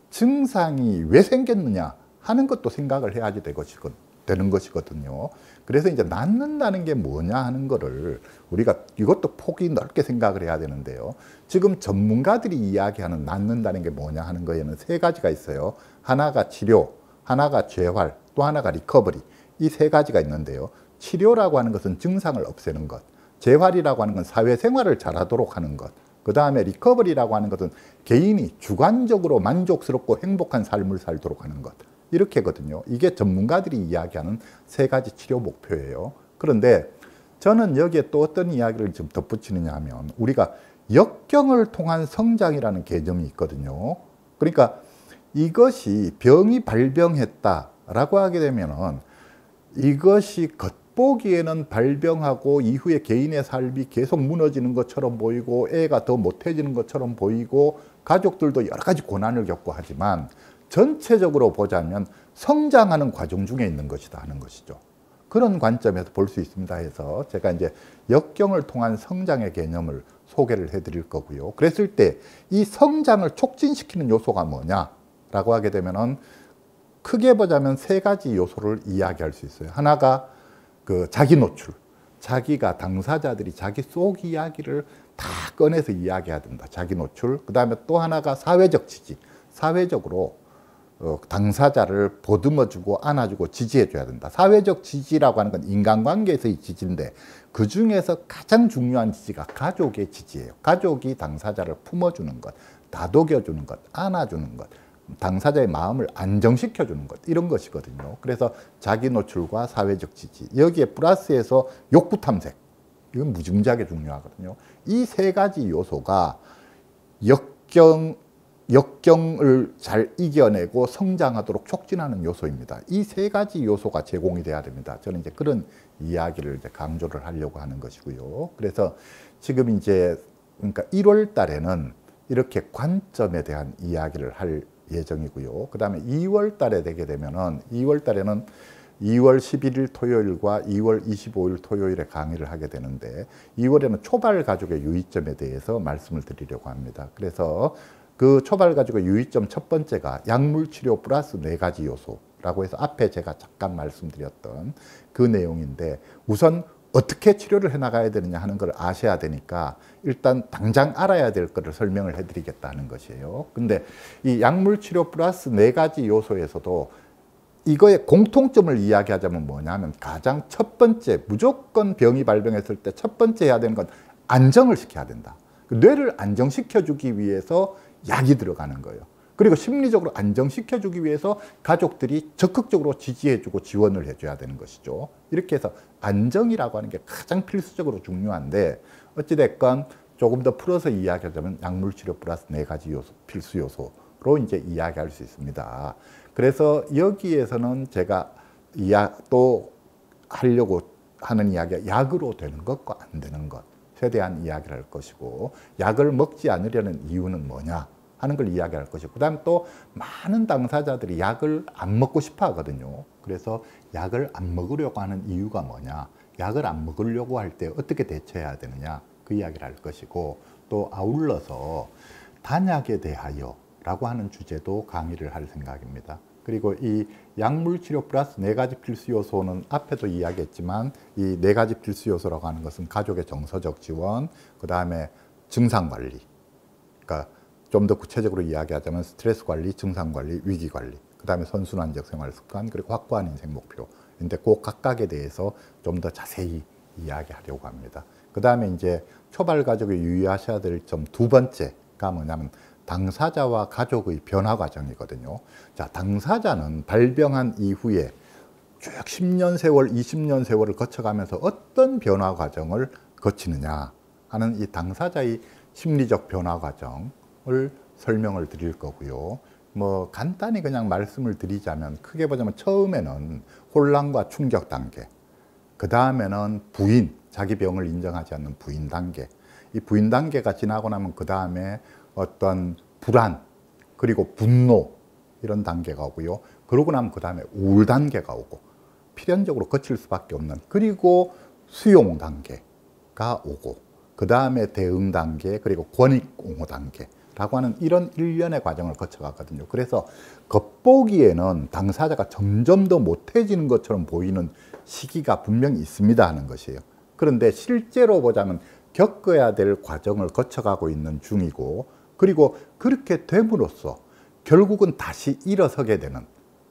증상이 왜 생겼느냐 하는 것도 생각을 해야지 되는 것이거든요. 그래서 이제 낫는다는 게 뭐냐 하는 거를 우리가 이것도 폭이 넓게 생각을 해야 되는데요. 지금 전문가들이 이야기하는 낫는다는 게 뭐냐 하는 거에는 세 가지가 있어요. 하나가 치료, 하나가 재활, 또 하나가 리커버리. 이 세 가지가 있는데요. 치료라고 하는 것은 증상을 없애는 것, 재활이라고 하는 건 사회생활을 잘하도록 하는 것, 그 다음에 리커버리라고 하는 것은 개인이 주관적으로 만족스럽고 행복한 삶을 살도록 하는 것. 이렇게거든요. 이게 전문가들이 이야기하는 세 가지 치료 목표예요. 그런데 저는 여기에 또 어떤 이야기를 좀 덧붙이느냐 하면 우리가 역경을 통한 성장이라는 개념이 있거든요. 그러니까 이것이 병이 발병했다라고 하게 되면은 이것이 겉보기에는 발병하고 이후에 개인의 삶이 계속 무너지는 것처럼 보이고 애가 더 못해지는 것처럼 보이고 가족들도 여러 가지 고난을 겪고 하지만 전체적으로 보자면 성장하는 과정 중에 있는 것이다 하는 것이죠. 그런 관점에서 볼 수 있습니다 해서 제가 이제 역경을 통한 성장의 개념을 소개를 해드릴 거고요. 그랬을 때 이 성장을 촉진시키는 요소가 뭐냐라고 하게 되면은 크게 보자면 세 가지 요소를 이야기할 수 있어요. 하나가 그 자기 노출. 자기가 당사자들이 자기 속 이야기를 다 꺼내서 이야기해야 된다. 자기 노출. 그 다음에 또 하나가 사회적 지지. 사회적으로 어, 당사자를 보듬어주고 안아주고 지지해줘야 된다. 사회적 지지라고 하는 건 인간관계에서의 지지인데 그 중에서 가장 중요한 지지가 가족의 지지예요. 가족이 당사자를 품어주는 것, 다독여주는 것, 안아주는 것, 당사자의 마음을 안정시켜주는 것, 이런 것이거든요. 그래서 자기 노출과 사회적 지지, 여기에 플러스해서 욕구 탐색, 이건 무지무지하게 중요하거든요. 이 세 가지 요소가 역경, 역경을 잘 이겨내고 성장하도록 촉진하는 요소입니다. 이 세 가지 요소가 제공이 돼야 됩니다. 저는 이제 그런 이야기를 이제 강조를 하려고 하는 것이고요. 그래서 지금 이제 그러니까 일월 달에는 이렇게 관점에 대한 이야기를 할 예정이고요. 그 다음에 이월 달에 되게 되면은 이월 달에는 이월 십일일 토요일과 이월 이십오일 토요일에 강의를 하게 되는데 이월에는 초발 가족의 유의점에 대해서 말씀을 드리려고 합니다. 그래서 그 초발 가족의 유의점 첫 번째가 약물 치료 플러스 네 가지 요소라고 해서 앞에 제가 잠깐 말씀드렸던 그 내용인데 우선 어떻게 치료를 해나가야 되느냐 하는 걸 아셔야 되니까 일단 당장 알아야 될 것을 설명을 해드리겠다는 것이에요. 근데 이 약물 치료 플러스 네 가지 요소에서도 이거의 공통점을 이야기하자면 뭐냐면 가장 첫 번째, 무조건 병이 발병했을 때 첫 번째 해야 되는 건 안정을 시켜야 된다. 뇌를 안정시켜주기 위해서 약이 들어가는 거예요. 그리고 심리적으로 안정시켜주기 위해서 가족들이 적극적으로 지지해주고 지원을 해줘야 되는 것이죠. 이렇게 해서 안정이라고 하는 게 가장 필수적으로 중요한데 어찌됐건 조금 더 풀어서 이야기하자면 약물치료 플러스 네 가지 요소, 필수 요소로 이제 이야기할 수 있습니다. 그래서 여기에서는 제가 이야, 또 하려고 하는 이야기가 약으로 되는 것과 안 되는 것에 대한 이야기를 할 것이고 약을 먹지 않으려는 이유는 뭐냐 하는 걸 이야기할 것이고 그 다음에 또 많은 당사자들이 약을 안 먹고 싶어 하거든요. 그래서 약을 안 먹으려고 하는 이유가 뭐냐, 약을 안 먹으려고 할 때 어떻게 대처해야 되느냐 그 이야기를 할 것이고 또 아울러서 단약에 대하여 라고 하는 주제도 강의를 할 생각입니다. 그리고 이 약물치료 플러스 네 가지 필수 요소는 앞에도 이야기했지만 이 네 가지 필수 요소라고 하는 것은 가족의 정서적 지원, 그 다음에 증상관리, 그러니까 좀 더 구체적으로 이야기하자면 스트레스 관리, 증상 관리, 위기 관리, 그 다음에 선순환적 생활 습관, 그리고 확고한 인생 목표. 근데 그 각각에 대해서 좀 더 자세히 이야기하려고 합니다. 그 다음에 이제 초발 가족이 유의하셔야 될 점 두 번째가 뭐냐면 당사자와 가족의 변화 과정이거든요. 자, 당사자는 발병한 이후에 쭉 십 년 세월, 이십 년 세월을 거쳐가면서 어떤 변화 과정을 거치느냐 하는 이 당사자의 심리적 변화 과정을 설명을 드릴 거고요. 뭐 간단히 그냥 말씀을 드리자면 크게 보자면 처음에는 혼란과 충격 단계, 그 다음에는 부인, 자기 병을 인정하지 않는 부인 단계, 이 부인 단계가 지나고 나면 그 다음에 어떤 불안, 그리고 분노 이런 단계가 오고요. 그러고 나면 그 다음에 우울 단계가 오고 필연적으로 거칠 수밖에 없는, 그리고 수용 단계가 오고 그 다음에 대응 단계, 그리고 권익 옹호 단계라고 하는 이런 일련의 과정을 거쳐갔거든요. 그래서 겉보기에는 당사자가 점점 더 못해지는 것처럼 보이는 시기가 분명히 있습니다 하는 것이에요. 그런데 실제로 보자면 겪어야 될 과정을 거쳐가고 있는 중이고, 그리고 그렇게 됨으로써 결국은 다시 일어서게 되는,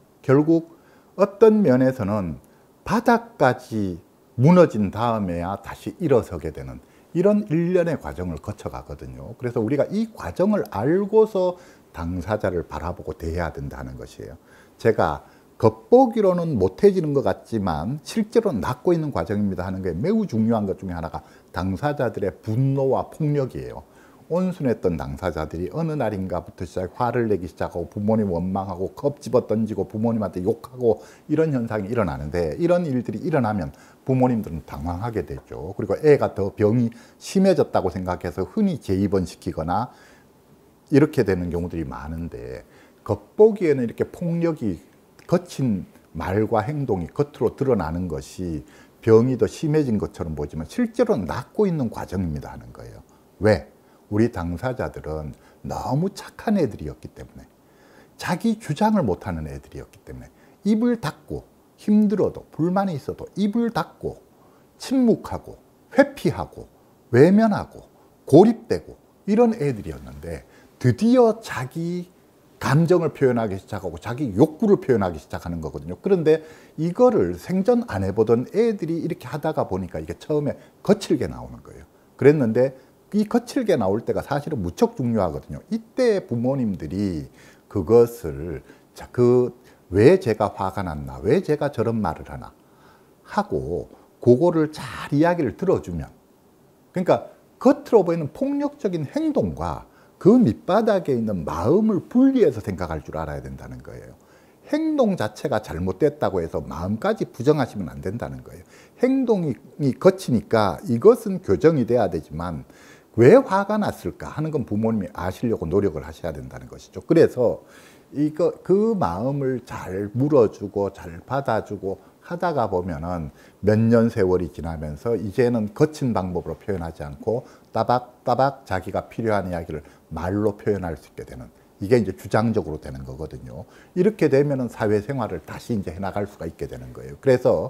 결국 어떤 면에서는 바닥까지 무너진 다음에야 다시 일어서게 되는 이런 일련의 과정을 거쳐가거든요. 그래서 우리가 이 과정을 알고서 당사자를 바라보고 대해야 된다는 것이에요. 제가 겉보기로는 못해지는 것 같지만 실제로는 낫고 있는 과정입니다 하는 게 매우 중요한 것 중에 하나가 당사자들의 분노와 폭력이에요. 온순했던 당사자들이 어느 날인가부터 시작 화를 내기 시작하고 부모님 원망하고 컵 집어 던지고 부모님한테 욕하고 이런 현상이 일어나는데, 이런 일들이 일어나면 부모님들은 당황하게 되죠. 그리고 애가 더 병이 심해졌다고 생각해서 흔히 재입원시키거나 이렇게 되는 경우들이 많은데, 겉보기에는 이렇게 폭력이 거친 말과 행동이 겉으로 드러나는 것이 병이 더 심해진 것처럼 보이지만 실제로는 낫고 있는 과정입니다 하는 거예요. 왜? 우리 당사자들은 너무 착한 애들이었기 때문에, 자기 주장을 못하는 애들이었기 때문에 입을 닫고, 힘들어도 불만이 있어도 입을 닫고 침묵하고 회피하고 외면하고 고립되고 이런 애들이었는데, 드디어 자기 감정을 표현하기 시작하고 자기 욕구를 표현하기 시작하는 거거든요. 그런데 이거를 생전 안 해보던 애들이 이렇게 하다가 보니까 이게 처음에 거칠게 나오는 거예요. 그랬는데 이 거칠게 나올 때가 사실은 무척 중요하거든요. 이때 부모님들이 그것을 자, 그 왜 제가 화가 났나, 왜 제가 저런 말을 하나 하고 그거를 잘 이야기를 들어주면, 그러니까 겉으로 보이는 폭력적인 행동과 그 밑바닥에 있는 마음을 분리해서 생각할 줄 알아야 된다는 거예요. 행동 자체가 잘못됐다고 해서 마음까지 부정하시면 안 된다는 거예요. 행동이 거치니까 이것은 교정이 돼야 되지만 왜 화가 났을까 하는 건 부모님이 아시려고 노력을 하셔야 된다는 것이죠. 그래서 이거 그 마음을 잘 물어주고 잘 받아주고 하다가 보면은 몇 년 세월이 지나면서 이제는 거친 방법으로 표현하지 않고 따박따박 자기가 필요한 이야기를 말로 표현할 수 있게 되는, 이게 이제 주장적으로 되는 거거든요. 이렇게 되면은 사회생활을 다시 이제 해나갈 수가 있게 되는 거예요. 그래서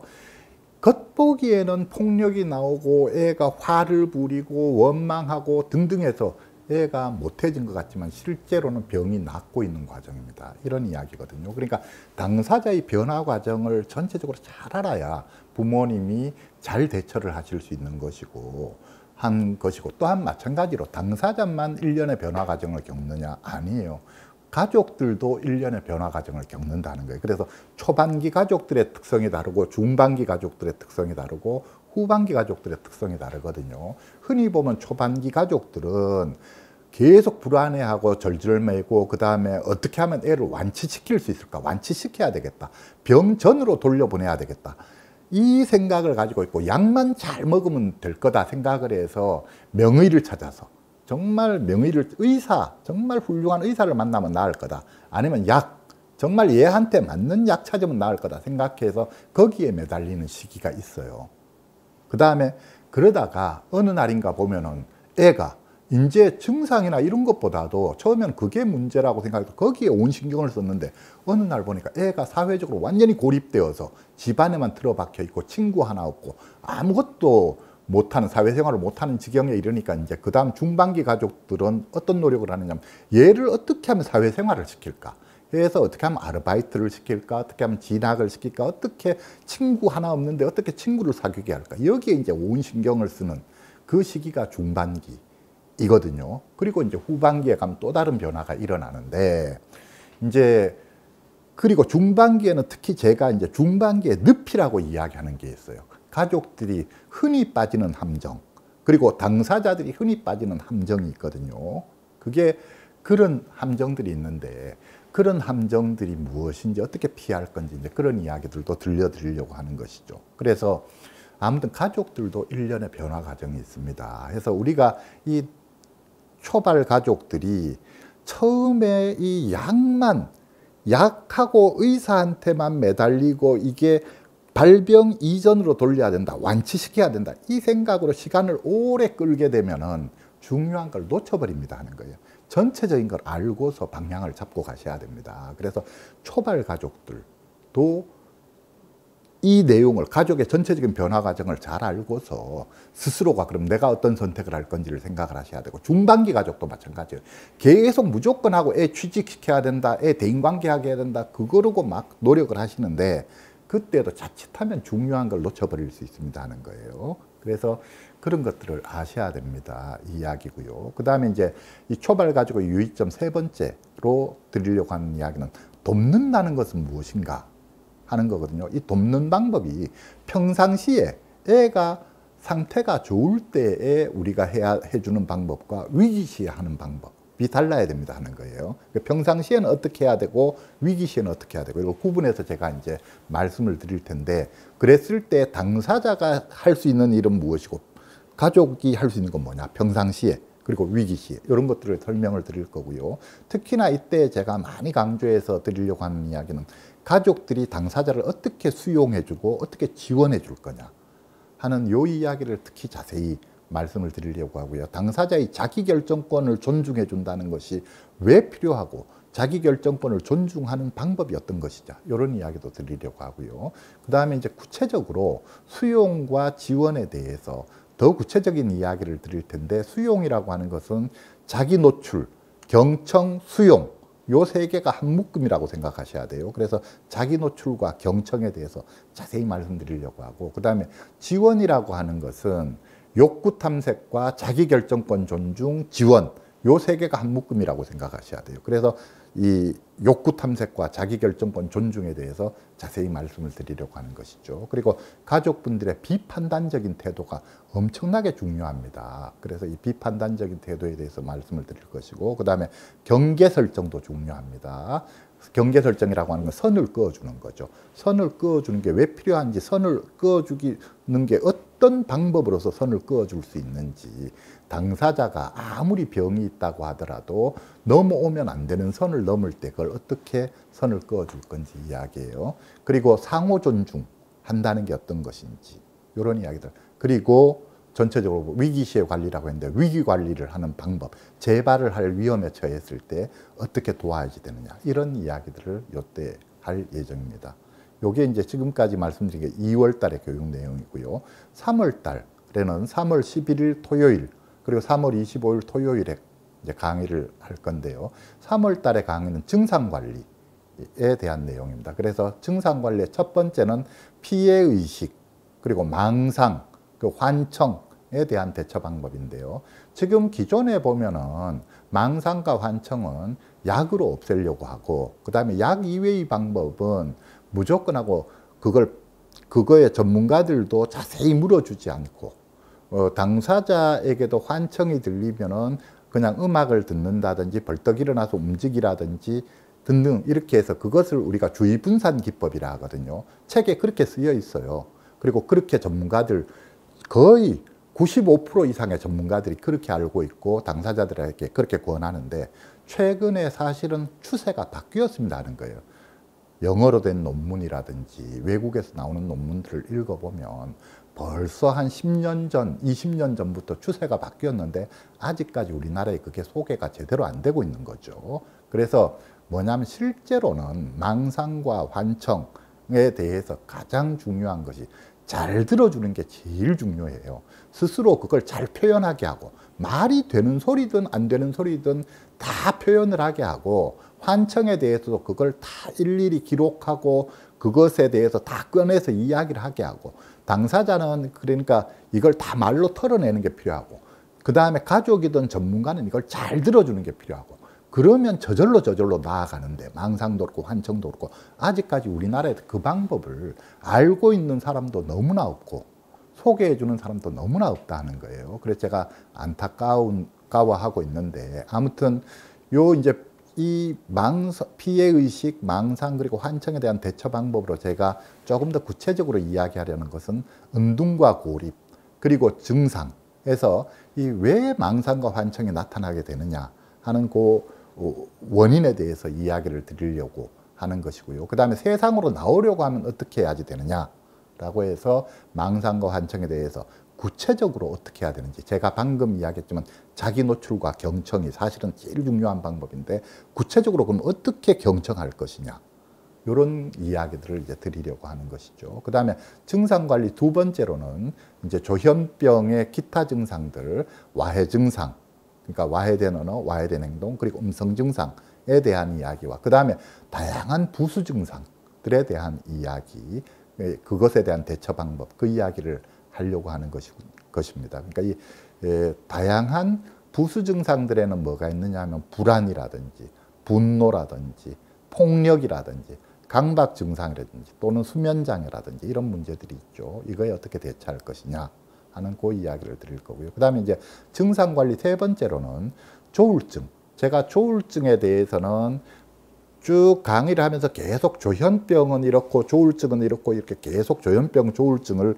겉보기에는 폭력이 나오고 애가 화를 부리고 원망하고 등등 해서 애가 못해진 것 같지만 실제로는 병이 낫고 있는 과정입니다. 이런 이야기거든요. 그러니까 당사자의 변화 과정을 전체적으로 잘 알아야 부모님이 잘 대처를 하실 수 있는 것이고 한 것이고, 또한 마찬가지로 당사자만 일련의 변화 과정을 겪느냐? 아니에요. 가족들도 일련의 변화 과정을 겪는다는 거예요. 그래서 초반기 가족들의 특성이 다르고 중반기 가족들의 특성이 다르고 후반기 가족들의 특성이 다르거든요. 흔히 보면 초반기 가족들은 계속 불안해하고 절절매고 그 다음에 어떻게 하면 애를 완치시킬 수 있을까? 완치시켜야 되겠다. 병전으로 돌려보내야 되겠다. 이 생각을 가지고 있고 약만 잘 먹으면 될 거다 생각을 해서 명의를 찾아서 정말 명의를, 의사, 정말 훌륭한 의사를 만나면 나을 거다. 아니면 약, 정말 얘한테 맞는 약 찾으면 나을 거다 생각해서 거기에 매달리는 시기가 있어요. 그 다음에 그러다가 어느 날인가 보면은 애가 이제 증상이나 이런 것보다도 처음에는 그게 문제라고 생각해서 거기에 온 신경을 썼는데 어느 날 보니까 애가 사회적으로 완전히 고립되어서 집안에만 틀어박혀 있고 친구 하나 없고 아무것도 못하는, 사회생활을 못하는 지경에 이르니까 이제 그 다음 중반기 가족들은 어떤 노력을 하느냐면 얘를 어떻게 하면 사회생활을 시킬까 해서 어떻게 하면 아르바이트를 시킬까, 어떻게 하면 진학을 시킬까, 어떻게 친구 하나 없는데 어떻게 친구를 사귀게 할까, 여기에 이제 온 신경을 쓰는 그 시기가 중반기 이거든요. 그리고 이제 후반기에 가면 또 다른 변화가 일어나는데, 이제 그리고 중반기에는 특히 제가 이제 중반기에 늪이라고 이야기하는 게 있어요. 가족들이 흔히 빠지는 함정, 그리고 당사자들이 흔히 빠지는 함정이 있거든요. 그게 그런 함정들이 있는데, 그런 함정들이 무엇인지 어떻게 피할 건지 이제 그런 이야기들도 들려드리려고 하는 것이죠. 그래서 아무튼 가족들도 일련의 변화 과정이 있습니다. 그래서 우리가 이 초발 가족들이 처음에 이 약만, 약하고 의사한테만 매달리고 이게 발병 이전으로 돌려야 된다, 완치시켜야 된다, 이 생각으로 시간을 오래 끌게 되면은 중요한 걸 놓쳐버립니다 하는 거예요. 전체적인 걸 알고서 방향을 잡고 가셔야 됩니다. 그래서 초발 가족들도 이 내용을, 가족의 전체적인 변화 과정을 잘 알고서 스스로가 그럼 내가 어떤 선택을 할 건지를 생각을 하셔야 되고, 중반기 가족도 마찬가지예요. 계속 무조건 하고 애 취직시켜야 된다, 애 대인관계하게 해야 된다, 그거라고 막 노력을 하시는데 그때도 자칫하면 중요한 걸 놓쳐버릴 수 있습니다 하는 거예요. 그래서 그런 것들을 아셔야 됩니다. 이 이야기고요. 그 다음에 이제 이 초발 가족의 유의점 세 번째로 드리려고 하는 이야기는 돕는다는 것은 무엇인가 하는 거거든요. 이 돕는 방법이 평상시에 애가 상태가 좋을 때에 우리가 해야, 해주는 방법과 위기시에 하는 방법이 달라야 됩니다 하는 거예요. 평상시에는 어떻게 해야 되고 위기시에는 어떻게 해야 되고, 이걸 구분해서 제가 이제 말씀을 드릴 텐데, 그랬을 때 당사자가 할 수 있는 일은 무엇이고 가족이 할 수 있는 건 뭐냐, 평상시에 그리고 위기시에, 이런 것들을 설명을 드릴 거고요. 특히나 이때 제가 많이 강조해서 드리려고 하는 이야기는 가족들이 당사자를 어떻게 수용해주고 어떻게 지원해줄 거냐 하는 요 이야기를 특히 자세히 말씀을 드리려고 하고요. 당사자의 자기결정권을 존중해 준다는 것이 왜 필요하고 자기결정권을 존중하는 방법이 어떤 것이냐, 이런 이야기도 드리려고 하고요. 그 다음에 이제 구체적으로 수용과 지원에 대해서 더 구체적인 이야기를 드릴 텐데, 수용이라고 하는 것은 자기 노출, 경청, 수용, 요 세 개가 한 묶음이라고 생각하셔야 돼요. 그래서 자기 노출과 경청에 대해서 자세히 말씀드리려고 하고, 그 다음에 지원이라고 하는 것은 욕구 탐색과 자기 결정권 존중, 지원, 요 세 개가 한 묶음이라고 생각하셔야 돼요. 그래서 이 욕구 탐색과 자기 결정권 존중에 대해서 자세히 말씀을 드리려고 하는 것이죠. 그리고 가족분들의 비판단적인 태도가 엄청나게 중요합니다. 그래서 이 비판단적인 태도에 대해서 말씀을 드릴 것이고, 그 다음에 경계 설정도 중요합니다. 경계 설정이라고 하는 건 선을 그어주는 거죠. 선을 그어주는 게 왜 필요한지, 선을 그어주는 게 어떤 방법으로서 선을 그어줄 수 있는지, 당사자가 아무리 병이 있다고 하더라도 넘어오면 안 되는 선을 넘을 때 그걸 어떻게 선을 그어줄 건지 이야기예요. 그리고 상호 존중한다는 게 어떤 것인지, 이런 이야기들. 그리고 전체적으로 위기시의 관리라고 했는데, 위기 관리를 하는 방법, 재발을 할 위험에 처했을 때 어떻게 도와야지 되느냐, 이런 이야기들을 이때 할 예정입니다. 요게 이제 지금까지 말씀드린 게 이월 달의 교육 내용이고요. 삼월 달에는 삼월 십일일 토요일, 그리고 삼월 이십오일 토요일에 이제 강의를 할 건데요. 삼월 달의 강의는 증상관리에 대한 내용입니다. 그래서 증상관리의 첫 번째는 피해의식, 그리고 망상, 그 환청에 대한 대처 방법인데요. 지금 기존에 보면은 망상과 환청은 약으로 없애려고 하고, 그 다음에 약 이외의 방법은 무조건 하고, 그걸, 그거의 전문가들도 자세히 물어주지 않고, 어, 당사자에게도 환청이 들리면은 그냥 음악을 듣는다든지 벌떡 일어나서 움직이라든지 등등 이렇게 해서 그것을 우리가 주의 분산 기법이라 하거든요. 책에 그렇게 쓰여 있어요. 그리고 그렇게 전문가들 거의 구십오 퍼센트 이상의 전문가들이 그렇게 알고 있고 당사자들에게 그렇게 권하는데, 최근에 사실은 추세가 바뀌었습니다 하는 거예요. 영어로 된 논문이라든지 외국에서 나오는 논문들을 읽어보면 벌써 한 십 년 전, 이십 년 전부터 추세가 바뀌었는데 아직까지 우리나라에 그게 소개가 제대로 안 되고 있는 거죠. 그래서 뭐냐면 실제로는 망상과 환청에 대해서 가장 중요한 것이 잘 들어주는 게 제일 중요해요. 스스로 그걸 잘 표현하게 하고, 말이 되는 소리든 안 되는 소리든 다 표현을 하게 하고, 환청에 대해서도 그걸 다 일일이 기록하고 그것에 대해서 다 꺼내서 이야기를 하게 하고, 당사자는 그러니까 이걸 다 말로 털어내는 게 필요하고, 그 다음에 가족이든 전문가는 이걸 잘 들어주는 게 필요하고, 그러면 저절로 저절로 나아가는데, 망상도 그렇고 환청도 그렇고 아직까지 우리나라에 그 방법을 알고 있는 사람도 너무나 없고 소개해 주는 사람도 너무나 없다 하는 거예요. 그래서 제가 안타까운 가워하고 있는데, 아무튼 요 이제 이 망상, 피해의식, 망상 그리고 환청에 대한 대처 방법으로 제가 조금 더 구체적으로 이야기하려는 것은 은둔과 고립 그리고 증상에서 이 왜 망상과 환청이 나타나게 되느냐 하는 그 원인에 대해서 이야기를 드리려고 하는 것이고요. 그 다음에 세상으로 나오려고 하면 어떻게 해야지 되느냐라고 해서 망상과 환청에 대해서 구체적으로 어떻게 해야 되는지, 제가 방금 이야기했지만 자기 노출과 경청이 사실은 제일 중요한 방법인데, 구체적으로 그럼 어떻게 경청할 것이냐, 이런 이야기들을 이제 드리려고 하는 것이죠. 그 다음에 증상관리 두 번째로는 이제 조현병의 기타 증상들, 와해 증상, 그러니까 와해된 언어, 와해된 행동, 그리고 음성 증상에 대한 이야기와 그 다음에 다양한 부수 증상들에 대한 이야기, 그것에 대한 대처 방법, 그 이야기를 하려고 하는 것이, 것입니다. 그러니까 이 에, 다양한 부수 증상들에는 뭐가 있느냐 하면 불안이라든지 분노라든지 폭력이라든지 강박 증상이라든지 또는 수면 장애라든지 이런 문제들이 있죠. 이거에 어떻게 대처할 것이냐 하는 그 이야기를 드릴 거고요. 그 다음에 이제 증상 관리 세 번째로는 조울증. 제가 조울증에 대해서는 쭉 강의를 하면서 계속 조현병은 이렇고 조울증은 이렇고 이렇게 계속 조현병, 조울증을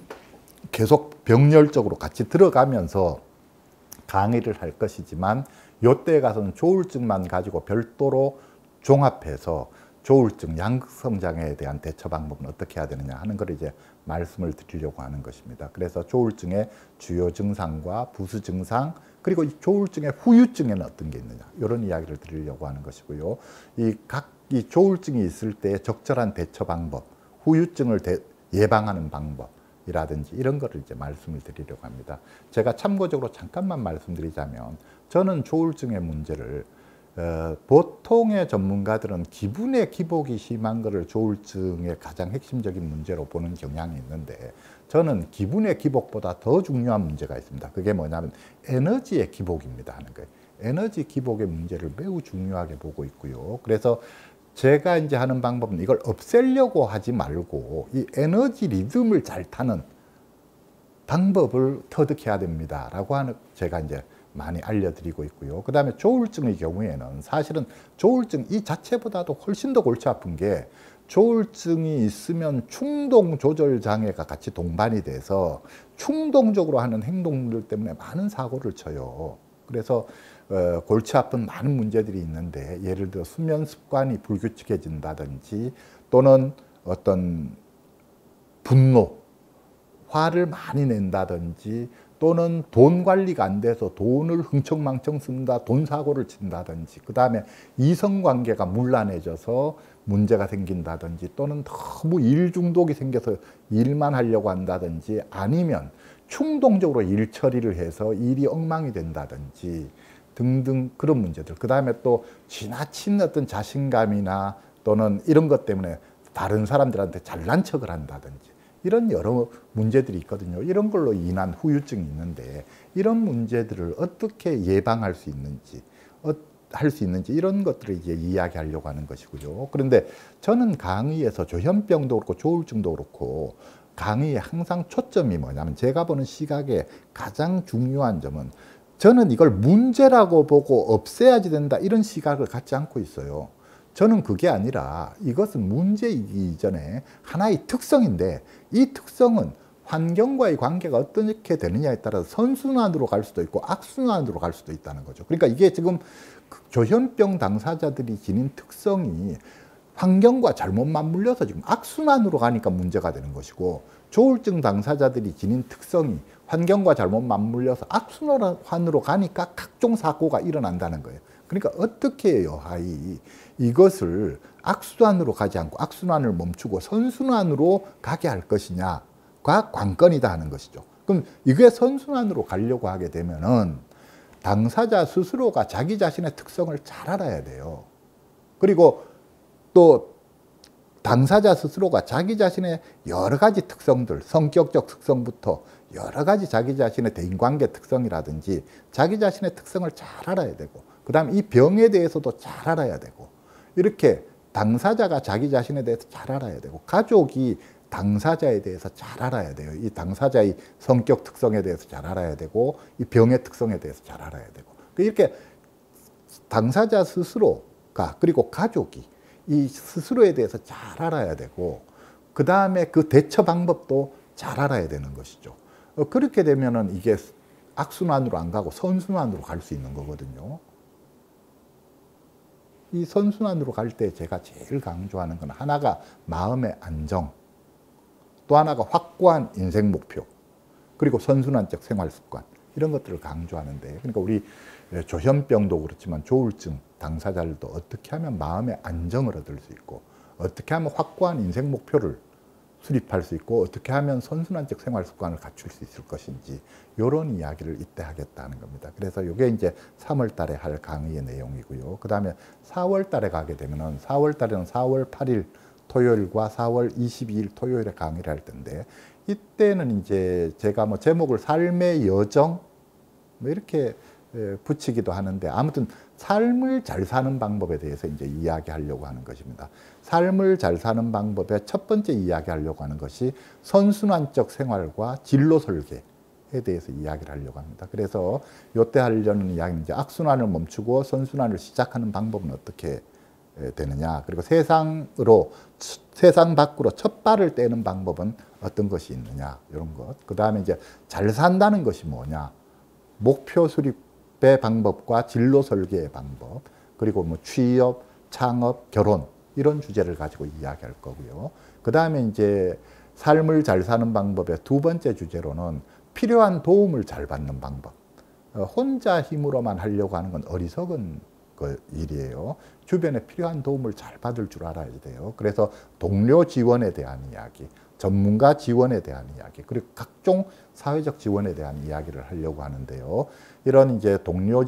계속 병렬적으로 같이 들어가면서 강의를 할 것이지만, 요때에 가서는 조울증만 가지고 별도로 종합해서 조울증, 양극성 장애에 대한 대처 방법은 어떻게 해야 되느냐 하는 걸 이제 말씀을 드리려고 하는 것입니다. 그래서 조울증의 주요 증상과 부수 증상, 그리고 이 조울증의 후유증에는 어떤 게 있느냐, 이런 이야기를 드리려고 하는 것이고요. 이 각 이 조울증이 있을 때 적절한 대처 방법, 후유증을 대, 예방하는 방법 이라든지 이런 거를 이제 말씀을 드리려고 합니다. 제가 참고적으로 잠깐만 말씀드리자면, 저는 조울증의 문제를 어, 보통의 전문가들은 기분의 기복이 심한 것을 조울증의 가장 핵심적인 문제로 보는 경향이 있는데, 저는 기분의 기복보다 더 중요한 문제가 있습니다. 그게 뭐냐면 에너지의 기복입니다 하는 거예요. 에너지 기복의 문제를 매우 중요하게 보고 있고요. 그래서 제가 이제 하는 방법은 이걸 없애려고 하지 말고 이 에너지 리듬을 잘 타는 방법을 터득해야 됩니다 라고 하는, 제가 이제 많이 알려드리고 있고요. 그 다음에 조울증의 경우에는 사실은 조울증 이 자체보다도 훨씬 더 골치 아픈 게, 조울증이 있으면 충동 조절 장애가 같이 동반이 돼서 충동적으로 하는 행동들 때문에 많은 사고를 쳐요. 그래서 어, 골치 아픈 많은 문제들이 있는데, 예를 들어 수면 습관이 불규칙해진다든지 또는 어떤 분노, 화를 많이 낸다든지 또는 돈 관리가 안 돼서 돈을 흥청망청 쓴다, 돈 사고를 친다든지, 그 다음에 이성관계가 문란해져서 문제가 생긴다든지 또는 너무 일 중독이 생겨서 일만 하려고 한다든지, 아니면 충동적으로 일 처리를 해서 일이 엉망이 된다든지 등등 그런 문제들. 그 다음에 또 지나친 어떤 자신감이나 또는 이런 것 때문에 다른 사람들한테 잘난 척을 한다든지 이런 여러 문제들이 있거든요. 이런 걸로 인한 후유증이 있는데, 이런 문제들을 어떻게 예방할 수 있는지, 어, 할 수 있는지 이런 것들을 이제 이야기하려고 하는 것이고요. 그런데 저는 강의에서 조현병도 그렇고 조울증도 그렇고 강의에 항상 초점이 뭐냐면, 제가 보는 시각의 가장 중요한 점은, 저는 이걸 문제라고 보고 없애야지 된다 이런 시각을 갖지 않고 있어요. 저는 그게 아니라 이것은 문제이기 이전에 하나의 특성인데, 이 특성은 환경과의 관계가 어떻게 되느냐에 따라서 선순환으로 갈 수도 있고 악순환으로 갈 수도 있다는 거죠. 그러니까 이게 지금 조현병 당사자들이 지닌 특성이 환경과 잘못 맞물려서 지금 악순환으로 가니까 문제가 되는 것이고, 조울증 당사자들이 지닌 특성이 환경과 잘못 맞물려서 악순환으로 가니까 각종 사고가 일어난다는 거예요. 그러니까 어떻게 해요, 하이 이것을 악순환으로 가지 않고 악순환을 멈추고 선순환으로 가게 할 것이냐가 관건이다 하는 것이죠. 그럼 이게 선순환으로 가려고 하게 되면은 당사자 스스로가 자기 자신의 특성을 잘 알아야 돼요. 그리고 또 당사자 스스로가 자기 자신의 여러 가지 특성들, 성격적 특성부터 여러 가지 자기 자신의 대인관계 특성이라든지 자기 자신의 특성을 잘 알아야 되고, 그 그 다음에 이 병에 대해서도 잘 알아야 되고, 이렇게 당사자가 자기 자신에 대해서 잘 알아야 되고, 가족이 당사자에 대해서 잘 알아야 돼요. 이 당사자의 성격 특성에 대해서 잘 알아야 되고, 이 병의 특성에 대해서 잘 알아야 되고, 이렇게 당사자 스스로가, 그리고 가족이 이 스스로에 대해서 잘 알아야 되고, 그 다음에 그 대처 방법도 잘 알아야 되는 것이죠. 그렇게 되면은 이게 악순환으로 안 가고 선순환으로 갈 수 있는 거거든요. 이 선순환으로 갈 때 제가 제일 강조하는 건 하나가 마음의 안정, 또 하나가 확고한 인생 목표, 그리고 선순환적 생활 습관, 이런 것들을 강조하는데, 그러니까 우리 조현병도 그렇지만 조울증 당사자들도 어떻게 하면 마음의 안정을 얻을 수 있고, 어떻게 하면 확고한 인생 목표를 수립할 수 있고, 어떻게 하면 선순환적 생활 습관을 갖출 수 있을 것인지, 이런 이야기를 이때 하겠다는 겁니다. 그래서 이게 이제 삼월 달에 할 강의의 내용이고요. 그 다음에 사월 달에 가게 되면은, 사월 달에는 사월 팔일 토요일과 사월 이십이일 토요일에 강의를 할 텐데, 이때는 이제 제가 뭐 제목을 삶의 여정 뭐 이렇게 붙이기도 하는데, 아무튼 삶을 잘 사는 방법에 대해서 이제 이야기하려고 하는 것입니다. 삶을 잘 사는 방법의 첫 번째 이야기하려고 하는 것이 선순환적 생활과 진로 설계에 대해서 이야기를 하려고 합니다. 그래서 이때 하려는 이야기는 이제 악순환을 멈추고 선순환을 시작하는 방법은 어떻게 되느냐, 그리고 세상으로, 세상 밖으로 첫 발을 떼는 방법은 어떤 것이 있느냐, 이런 것. 그 다음에 이제 잘 산다는 것이 뭐냐, 목표 수립의 방법과 진로 설계의 방법, 그리고 뭐 취업, 창업, 결혼, 이런 주제를 가지고 이야기할 거고요. 그 다음에 이제 삶을 잘 사는 방법의 두 번째 주제로는 필요한 도움을 잘 받는 방법. 혼자 힘으로만 하려고 하는 건 어리석은 그 일이에요. 주변에 필요한 도움을 잘 받을 줄 알아야 돼요. 그래서 동료 지원에 대한 이야기, 전문가 지원에 대한 이야기, 그리고 각종 사회적 지원에 대한 이야기를 하려고 하는데요. 이런 이제 동료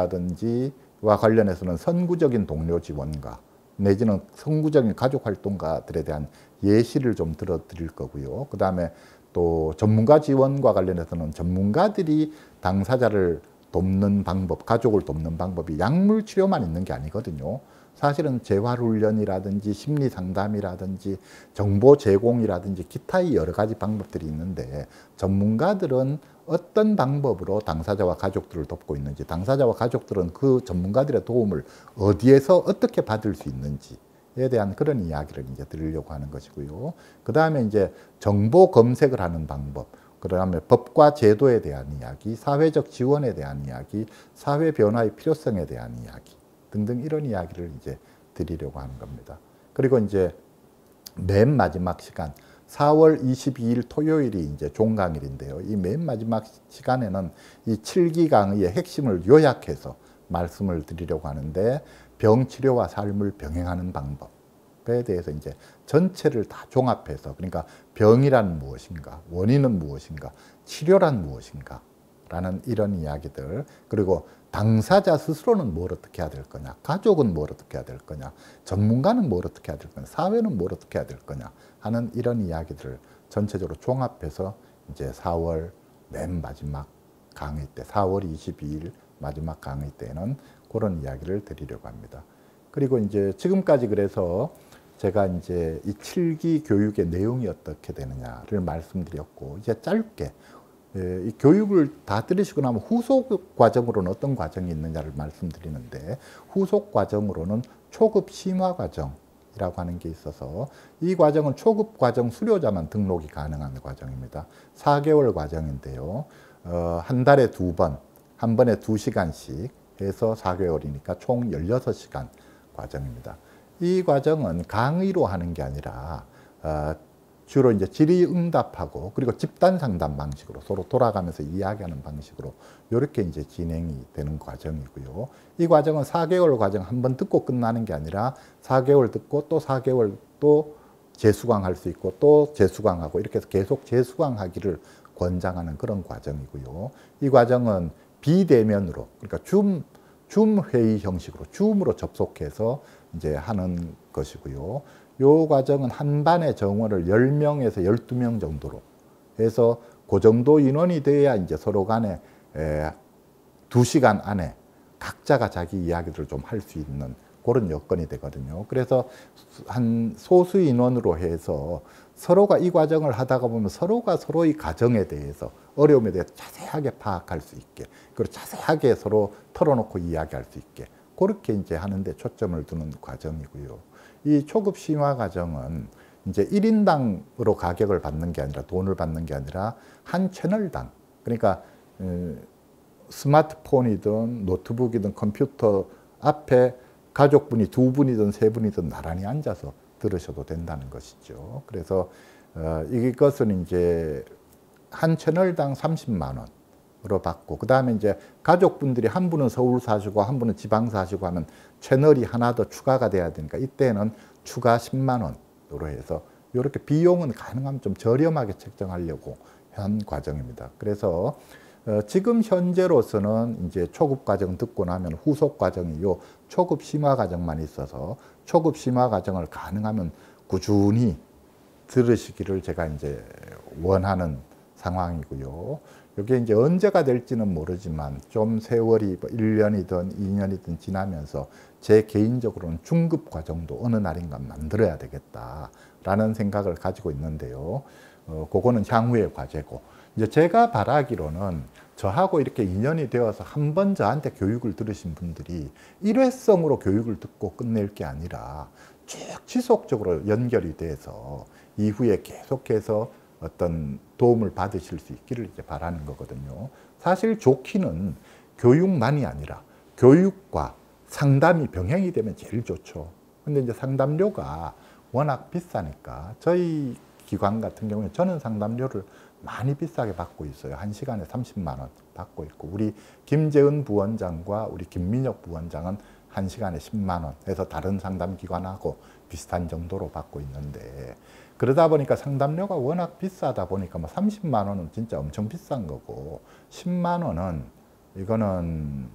지원이라든지와 관련해서는 선구적인 동료 지원가 내지는 선구적인 가족 활동가들에 대한 예시를 좀 들어드릴 거고요. 그 다음에 또 전문가 지원과 관련해서는 전문가들이 당사자를 돕는 방법, 가족을 돕는 방법이 약물 치료만 있는 게 아니거든요. 사실은 재활훈련이라든지 심리상담이라든지 정보 제공이라든지 기타의 여러 가지 방법들이 있는데, 전문가들은 어떤 방법으로 당사자와 가족들을 돕고 있는지, 당사자와 가족들은 그 전문가들의 도움을 어디에서 어떻게 받을 수 있는지에 대한 그런 이야기를 이제 드리려고 하는 것이고요. 그 다음에 이제 정보 검색을 하는 방법, 그 다음에 법과 제도에 대한 이야기, 사회적 지원에 대한 이야기, 사회 변화의 필요성에 대한 이야기 등등, 이런 이야기를 이제 드리려고 하는 겁니다. 그리고 이제 맨 마지막 시간, 사월 이십이일 토요일이 이제 종강일인데요. 이 맨 마지막 시간에는 이 칠 기 강의의 핵심을 요약해서 말씀을 드리려고 하는데, 병치료와 삶을 병행하는 방법에 대해서 이제 전체를 다 종합해서, 그러니까 병이란 무엇인가, 원인은 무엇인가, 치료란 무엇인가 라는 이런 이야기들, 그리고 당사자 스스로는 뭘 어떻게 해야 될 거냐, 가족은 뭘 어떻게 해야 될 거냐, 전문가는 뭘 어떻게 해야 될 거냐, 사회는 뭘 어떻게 해야 될 거냐 하는 이런 이야기들을 전체적으로 종합해서 이제 사월 맨 마지막 강의 때, 사월 이십이일 마지막 강의 때는 그런 이야기를 드리려고 합니다. 그리고 이제 지금까지 그래서 제가 이제 이 칠 기 교육의 내용이 어떻게 되느냐를 말씀드렸고, 이제 짧게 이 교육을 다 들으시고 나면 후속 과정으로는 어떤 과정이 있느냐를 말씀드리는데, 후속 과정으로는 초급 심화 과정이라고 하는 게 있어서, 이 과정은 초급 과정 수료자만 등록이 가능한 과정입니다. 사 개월 과정인데요. 어, 한 달에 두 번, 한 번에 두 시간씩 해서 사 개월이니까 총 열여섯 시간 과정입니다. 이 과정은 강의로 하는 게 아니라 어, 주로 이제 질의응답하고, 그리고 집단 상담 방식으로 서로 돌아가면서 이야기하는 방식으로 이렇게 이제 진행이 되는 과정이고요. 이 과정은 사 개월 과정 한 번 듣고 끝나는 게 아니라 사 개월 듣고 또 사 개월 또 재수강할 수 있고 또 재수강하고, 이렇게 해서 계속 재수강하기를 권장하는 그런 과정이고요. 이 과정은 비대면으로, 그러니까 줌, 줌 회의 형식으로 줌으로 접속해서 이제 하는 것이고요. 이 과정은 한 반의 정원을 열 명에서 열두 명 정도로 해서 그 정도 인원이 돼야 이제 서로 간에 두 시간 안에 각자가 자기 이야기들을 좀 할 수 있는 그런 여건이 되거든요. 그래서 한 소수 인원으로 해서 서로가 이 과정을 하다가 보면 서로가 서로의 과정에 대해서 어려움에 대해서 자세하게 파악할 수 있게, 그리고 자세하게 서로 털어놓고 이야기할 수 있게, 그렇게 이제 하는데 초점을 두는 과정이고요. 이 초급 심화 과정은 이제 일 인당으로 가격을 받는 게 아니라, 돈을 받는 게 아니라 한 채널당, 그러니까 스마트폰이든 노트북이든 컴퓨터 앞에 가족분이 두 분이든 세 분이든 나란히 앉아서 들으셔도 된다는 것이죠. 그래서 어, 이것은 이제 한 채널당 삼십만 원으로 받고, 그 다음에 이제 가족분들이 한 분은 서울 사시고 한 분은 지방 사시고 하면 채널이 하나 더 추가가 돼야 되니까 이때는 추가 십만 원으로 해서 이렇게 비용은 가능하면 좀 저렴하게 책정하려고 한 과정입니다. 그래서 어, 지금 현재로서는 이제 초급 과정 듣고 나면 후속 과정이 요 초급 심화 과정만 있어서 초급 심화 과정을 가능하면 꾸준히 들으시기를 제가 이제 원하는 상황이고요. 이게 이제 언제가 될지는 모르지만 좀 세월이 일 년이든 이 년이든 지나면서 제 개인적으로는 중급 과정도 어느 날인가 만들어야 되겠다라는 생각을 가지고 있는데요. 어, 그거는 향후의 과제고, 이제 제가 바라기로는 저하고 이렇게 인연이 되어서 한 번 저한테 교육을 들으신 분들이 일회성으로 교육을 듣고 끝낼 게 아니라 쭉 지속적으로 연결이 돼서 이후에 계속해서 어떤 도움을 받으실 수 있기를 이제 바라는 거거든요. 사실 좋기는 교육만이 아니라 교육과 상담이 병행이 되면 제일 좋죠. 근데 이제 상담료가 워낙 비싸니까 저희 기관 같은 경우에 저는 상담료를 많이 비싸게 받고 있어요. 한 시간에 삼십만 원 받고 있고, 우리 김재은 부원장과 우리 김민혁 부원장은 한 시간에 십만 원 해서 다른 상담기관하고 비슷한 정도로 받고 있는데, 그러다 보니까 상담료가 워낙 비싸다 보니까 뭐 삼십만 원은 진짜 엄청 비싼 거고, 십만 원은 이거는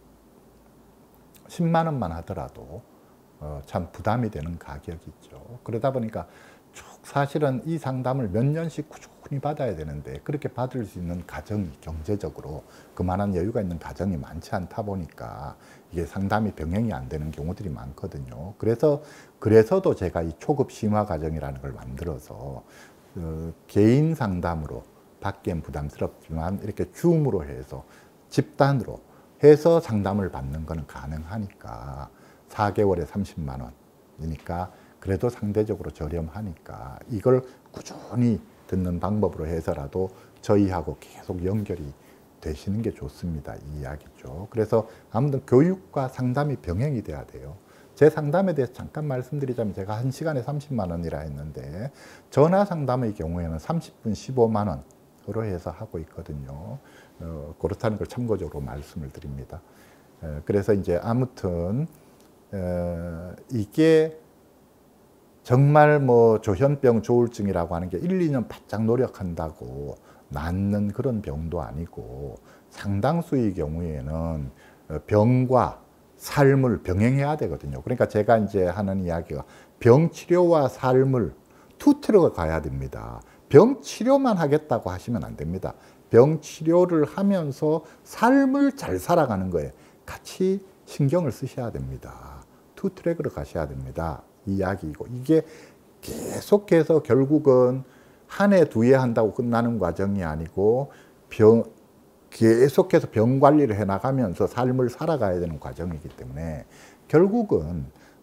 십만 원만 하더라도 어, 참 부담이 되는 가격이죠. 그러다 보니까 쭉 사실은 이 상담을 몇 년씩 꾸준히 받아야 되는데 그렇게 받을 수 있는 가정이 경제적으로 그만한 여유가 있는 가정이 많지 않다 보니까 이게 상담이 병행이 안 되는 경우들이 많거든요. 그래서 그래서도 제가 이 초급 심화 과정이라는 걸 만들어서 어, 개인 상담으로 받기엔 부담스럽지만 이렇게 줌으로 해서 집단으로 해서 상담을 받는 거는 가능하니까 사 개월에 삼십만 원이니까 그래도 상대적으로 저렴하니까 이걸 꾸준히 듣는 방법으로 해서라도 저희하고 계속 연결이 되시는 게 좋습니다. 이 이야기죠. 그래서 아무튼 교육과 상담이 병행이 돼야 돼요. 제 상담에 대해서 잠깐 말씀드리자면 제가 한 시간에 삼십만 원이라 했는데 전화 상담의 경우에는 삼십 분 십오만 원으로 해서 하고 있거든요. 어, 그렇다는 걸 참고적으로 말씀을 드립니다. 에, 그래서 이제 아무튼 에, 이게 정말 뭐 조현병 조울증이라고 하는 게 일, 이 년 바짝 노력한다고 낫는 그런 병도 아니고 상당수의 경우에는 병과 삶을 병행해야 되거든요. 그러니까 제가 이제 하는 이야기가 병 치료와 삶을 투트랙을 가야 됩니다. 병 치료만 하겠다고 하시면 안 됩니다. 병 치료를 하면서 삶을 잘 살아가는 거에 같이 신경을 쓰셔야 됩니다. 투트랙으로 가셔야 됩니다. 이야기이고, 이게 계속해서 결국은 한 해, 두 해 한다고 끝나는 과정이 아니고 병, 계속해서 병 관리를 해나가면서 삶을 살아가야 되는 과정이기 때문에 결국은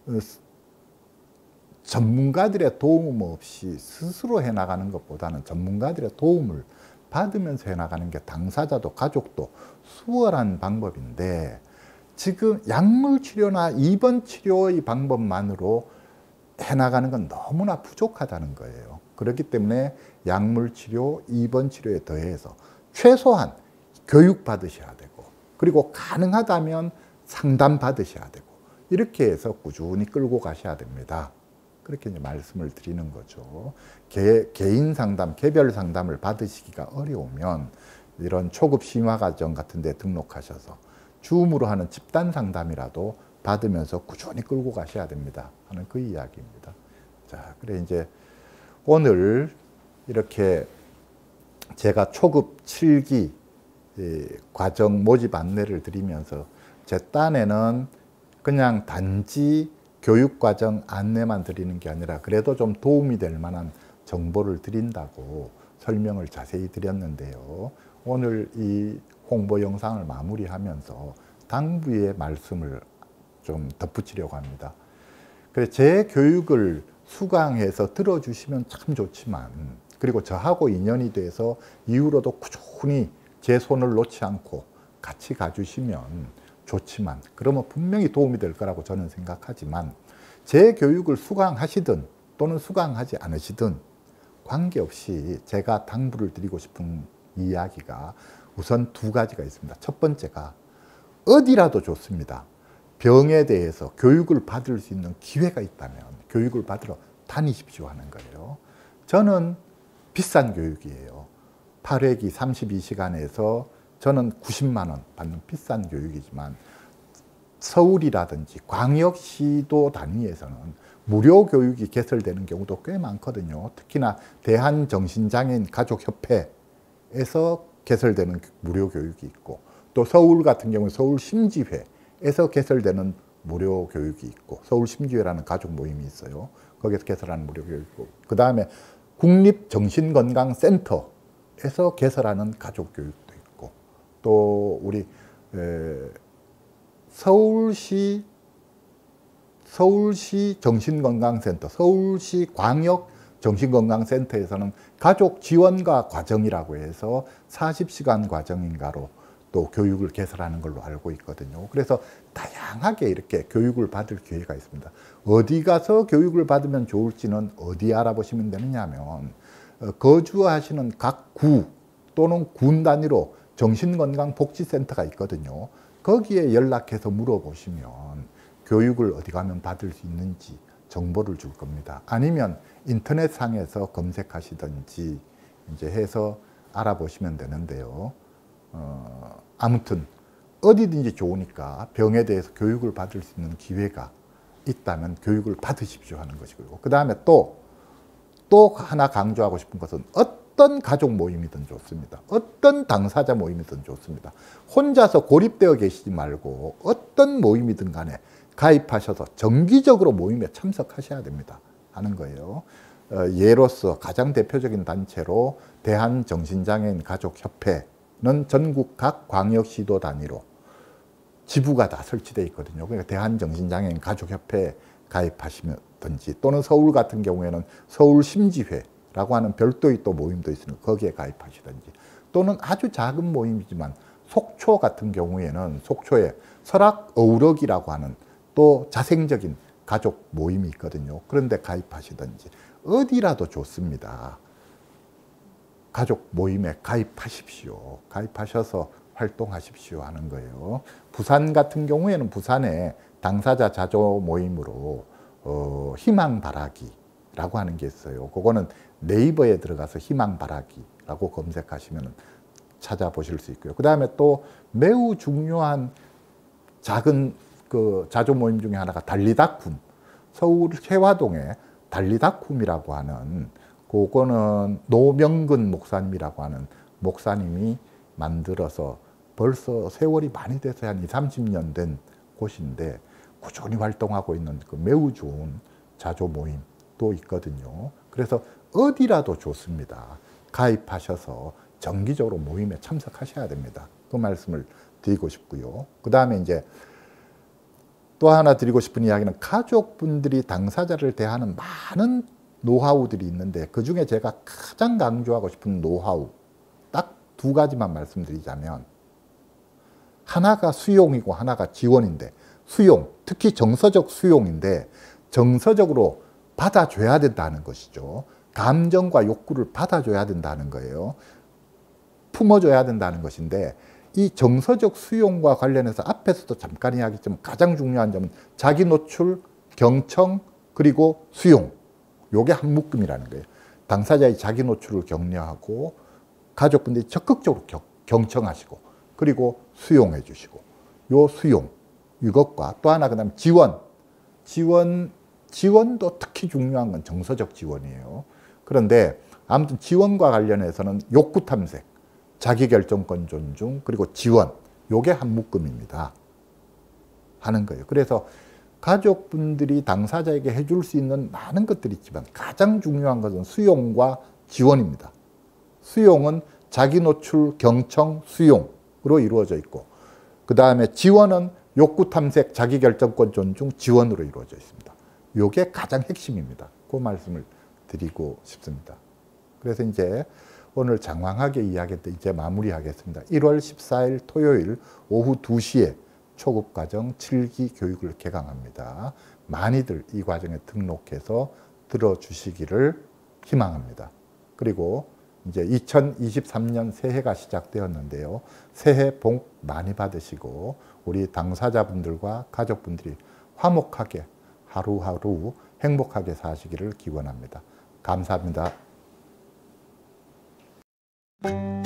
전문가들의 도움 없이 스스로 해나가는 것보다는 전문가들의 도움을 받으면서 해나가는 게 당사자도 가족도 수월한 방법인데, 지금 약물 치료나 입원 치료의 방법만으로 해나가는 건 너무나 부족하다는 거예요. 그렇기 때문에 약물 치료, 입원 치료에 더해서 최소한 교육 받으셔야 되고, 그리고 가능하다면 상담 받으셔야 되고, 이렇게 해서 꾸준히 끌고 가셔야 됩니다. 그렇게 이제 말씀을 드리는 거죠. 개, 개인 상담, 개별 상담을 받으시기가 어려우면 이런 초급 심화 과정 같은 데 등록하셔서 줌으로 하는 집단 상담이라도 받으면서 꾸준히 끌고 가셔야 됩니다 하는 그 이야기입니다. 자, 그래 이제 오늘 이렇게 제가 초급 칠 기 과정 모집 안내를 드리면서 제 딴에는 그냥 단지 교육과정 안내만 드리는 게 아니라 그래도 좀 도움이 될 만한 정보를 드린다고 설명을 자세히 드렸는데요. 오늘 이 홍보 영상을 마무리하면서 당부의 말씀을 좀 덧붙이려고 합니다. 그래서 제 교육을 수강해서 들어주시면 참 좋지만, 그리고 저하고 인연이 돼서 이후로도 꾸준히 제 손을 놓지 않고 같이 가주시면 좋지만, 그러면 분명히 도움이 될 거라고 저는 생각하지만, 제 교육을 수강하시든 또는 수강하지 않으시든 관계없이 제가 당부를 드리고 싶은 이야기가 우선 두 가지가 있습니다. 첫 번째가 어디라도 좋습니다. 병에 대해서 교육을 받을 수 있는 기회가 있다면 교육을 받으러 다니십시오 하는 거예요. 저는 비싼 교육이에요. 팔 회기 삼십이 시간에서 저는 구십만 원 받는 비싼 교육이지만, 서울이라든지 광역시도 단위에서는 무료 교육이 개설되는 경우도 꽤 많거든요. 특히나 대한정신장애인 가족협회에서 개설되는 무료 교육이 있고, 또 서울 같은 경우는 서울심지회에서 개설되는 무료 교육이 있고, 서울심지회라는 가족 모임이 있어요. 거기서 개설하는 무료 교육이 있고, 그 다음에 국립정신건강센터에서 개설하는 가족 교육도 있고, 또 우리 에, 서울시 서울시 정신건강센터, 서울시 광역 정신건강센터에서는 가족 지원과 과정이라고 해서 사십 시간 과정인가로 또 교육을 개설하는 걸로 알고 있거든요. 그래서 다양하게 이렇게 교육을 받을 기회가 있습니다. 어디 가서 교육을 받으면 좋을지는 어디 알아보시면 되느냐 하면, 거주하시는 각 구 또는 군 단위로 정신건강복지센터가 있거든요. 거기에 연락해서 물어보시면 교육을 어디 가면 받을 수 있는지 정보를 줄 겁니다. 아니면 인터넷상에서 검색하시든지 이제 해서 알아보시면 되는데요. 어, 아무튼 어디든지 좋으니까 병에 대해서 교육을 받을 수 있는 기회가 있다면 교육을 받으십시오 하는 것이고요. 그 다음에 또, 또 하나 강조하고 싶은 것은 어떤 가족 모임이든 좋습니다. 어떤 당사자 모임이든 좋습니다. 혼자서 고립되어 계시지 말고 어떤 모임이든 간에 가입하셔서 정기적으로 모임에 참석하셔야 됩니다 하는 거예요. 어, 예로서 가장 대표적인 단체로 대한정신장애인 가족협회는 전국 각 광역시도 단위로 지부가 다 설치되어 있거든요. 그러니까 대한정신장애인 가족협회에 가입하시든지, 또는 서울 같은 경우에는 서울심지회라고 하는 별도의 또 모임도 있으니까 거기에 가입하시든지, 또는 아주 작은 모임이지만 속초 같은 경우에는 속초에 설악어우러기라고 하는 또 자생적인 가족 모임이 있거든요. 그런데 가입하시든지 어디라도 좋습니다. 가족 모임에 가입하십시오. 가입하셔서 활동하십시오 하는 거예요. 부산 같은 경우에는 부산에 당사자 자조 모임으로 어, 희망바라기라고 하는 게 있어요. 그거는 네이버에 들어가서 희망바라기라고 검색하시면 찾아보실 수 있고요. 그 다음에 또 매우 중요한 작은 그 자조 모임 중에 하나가 달리다쿰, 서울 해화동에 달리다쿰이라고 하는, 그거는 노명근 목사님이라고 하는 목사님이 만들어서 벌써 세월이 많이 돼서 한 이삼십 년 된 곳인데 꾸준히 활동하고 있는 그 매우 좋은 자조 모임도 있거든요. 그래서 어디라도 좋습니다. 가입하셔서 정기적으로 모임에 참석하셔야 됩니다. 그 말씀을 드리고 싶고요. 그 다음에 이제 또 하나 드리고 싶은 이야기는, 가족분들이 당사자를 대하는 많은 노하우들이 있는데 그 중에 제가 가장 강조하고 싶은 노하우 딱 두 가지만 말씀드리자면, 하나가 수용이고 하나가 지원인데, 수용, 특히 정서적 수용인데 정서적으로 받아줘야 된다는 것이죠. 감정과 욕구를 받아줘야 된다는 거예요. 품어줘야 된다는 것인데, 이 정서적 수용과 관련해서 앞에서도 잠깐 이야기했지만 가장 중요한 점은 자기 노출, 경청, 그리고 수용. 요게 한 묶음이라는 거예요. 당사자의 자기 노출을 격려하고 가족분들이 적극적으로 경청하시고, 그리고 수용해 주시고, 요 수용, 이것과 또 하나 그다음 지원. 지원, 지원도 특히 중요한 건 정서적 지원이에요. 그런데 아무튼 지원과 관련해서는 욕구 탐색, 자기결정권 존중, 그리고 지원, 요게 한 묶음입니다. 하는 거예요. 그래서 가족분들이 당사자에게 해줄 수 있는 많은 것들이 있지만 가장 중요한 것은 수용과 지원입니다. 수용은 자기 노출, 경청, 수용으로 이루어져 있고, 그 다음에 지원은 욕구 탐색, 자기 결정권 존중, 지원으로 이루어져 있습니다. 이게 가장 핵심입니다. 그 말씀을 드리고 싶습니다. 그래서 이제 오늘 장황하게 이야기했던 이제 마무리하겠습니다. 일월 십사일 토요일 오후 두 시에 초급과정 칠 기 교육을 개강합니다. 많이들 이 과정에 등록해서 들어주시기를 희망합니다. 그리고 이제 이천이십삼 년 새해가 시작되었는데요. 새해 복 많이 받으시고 우리 당사자분들과 가족분들이 화목하게 하루하루 행복하게 사시기를 기원합니다. 감사합니다.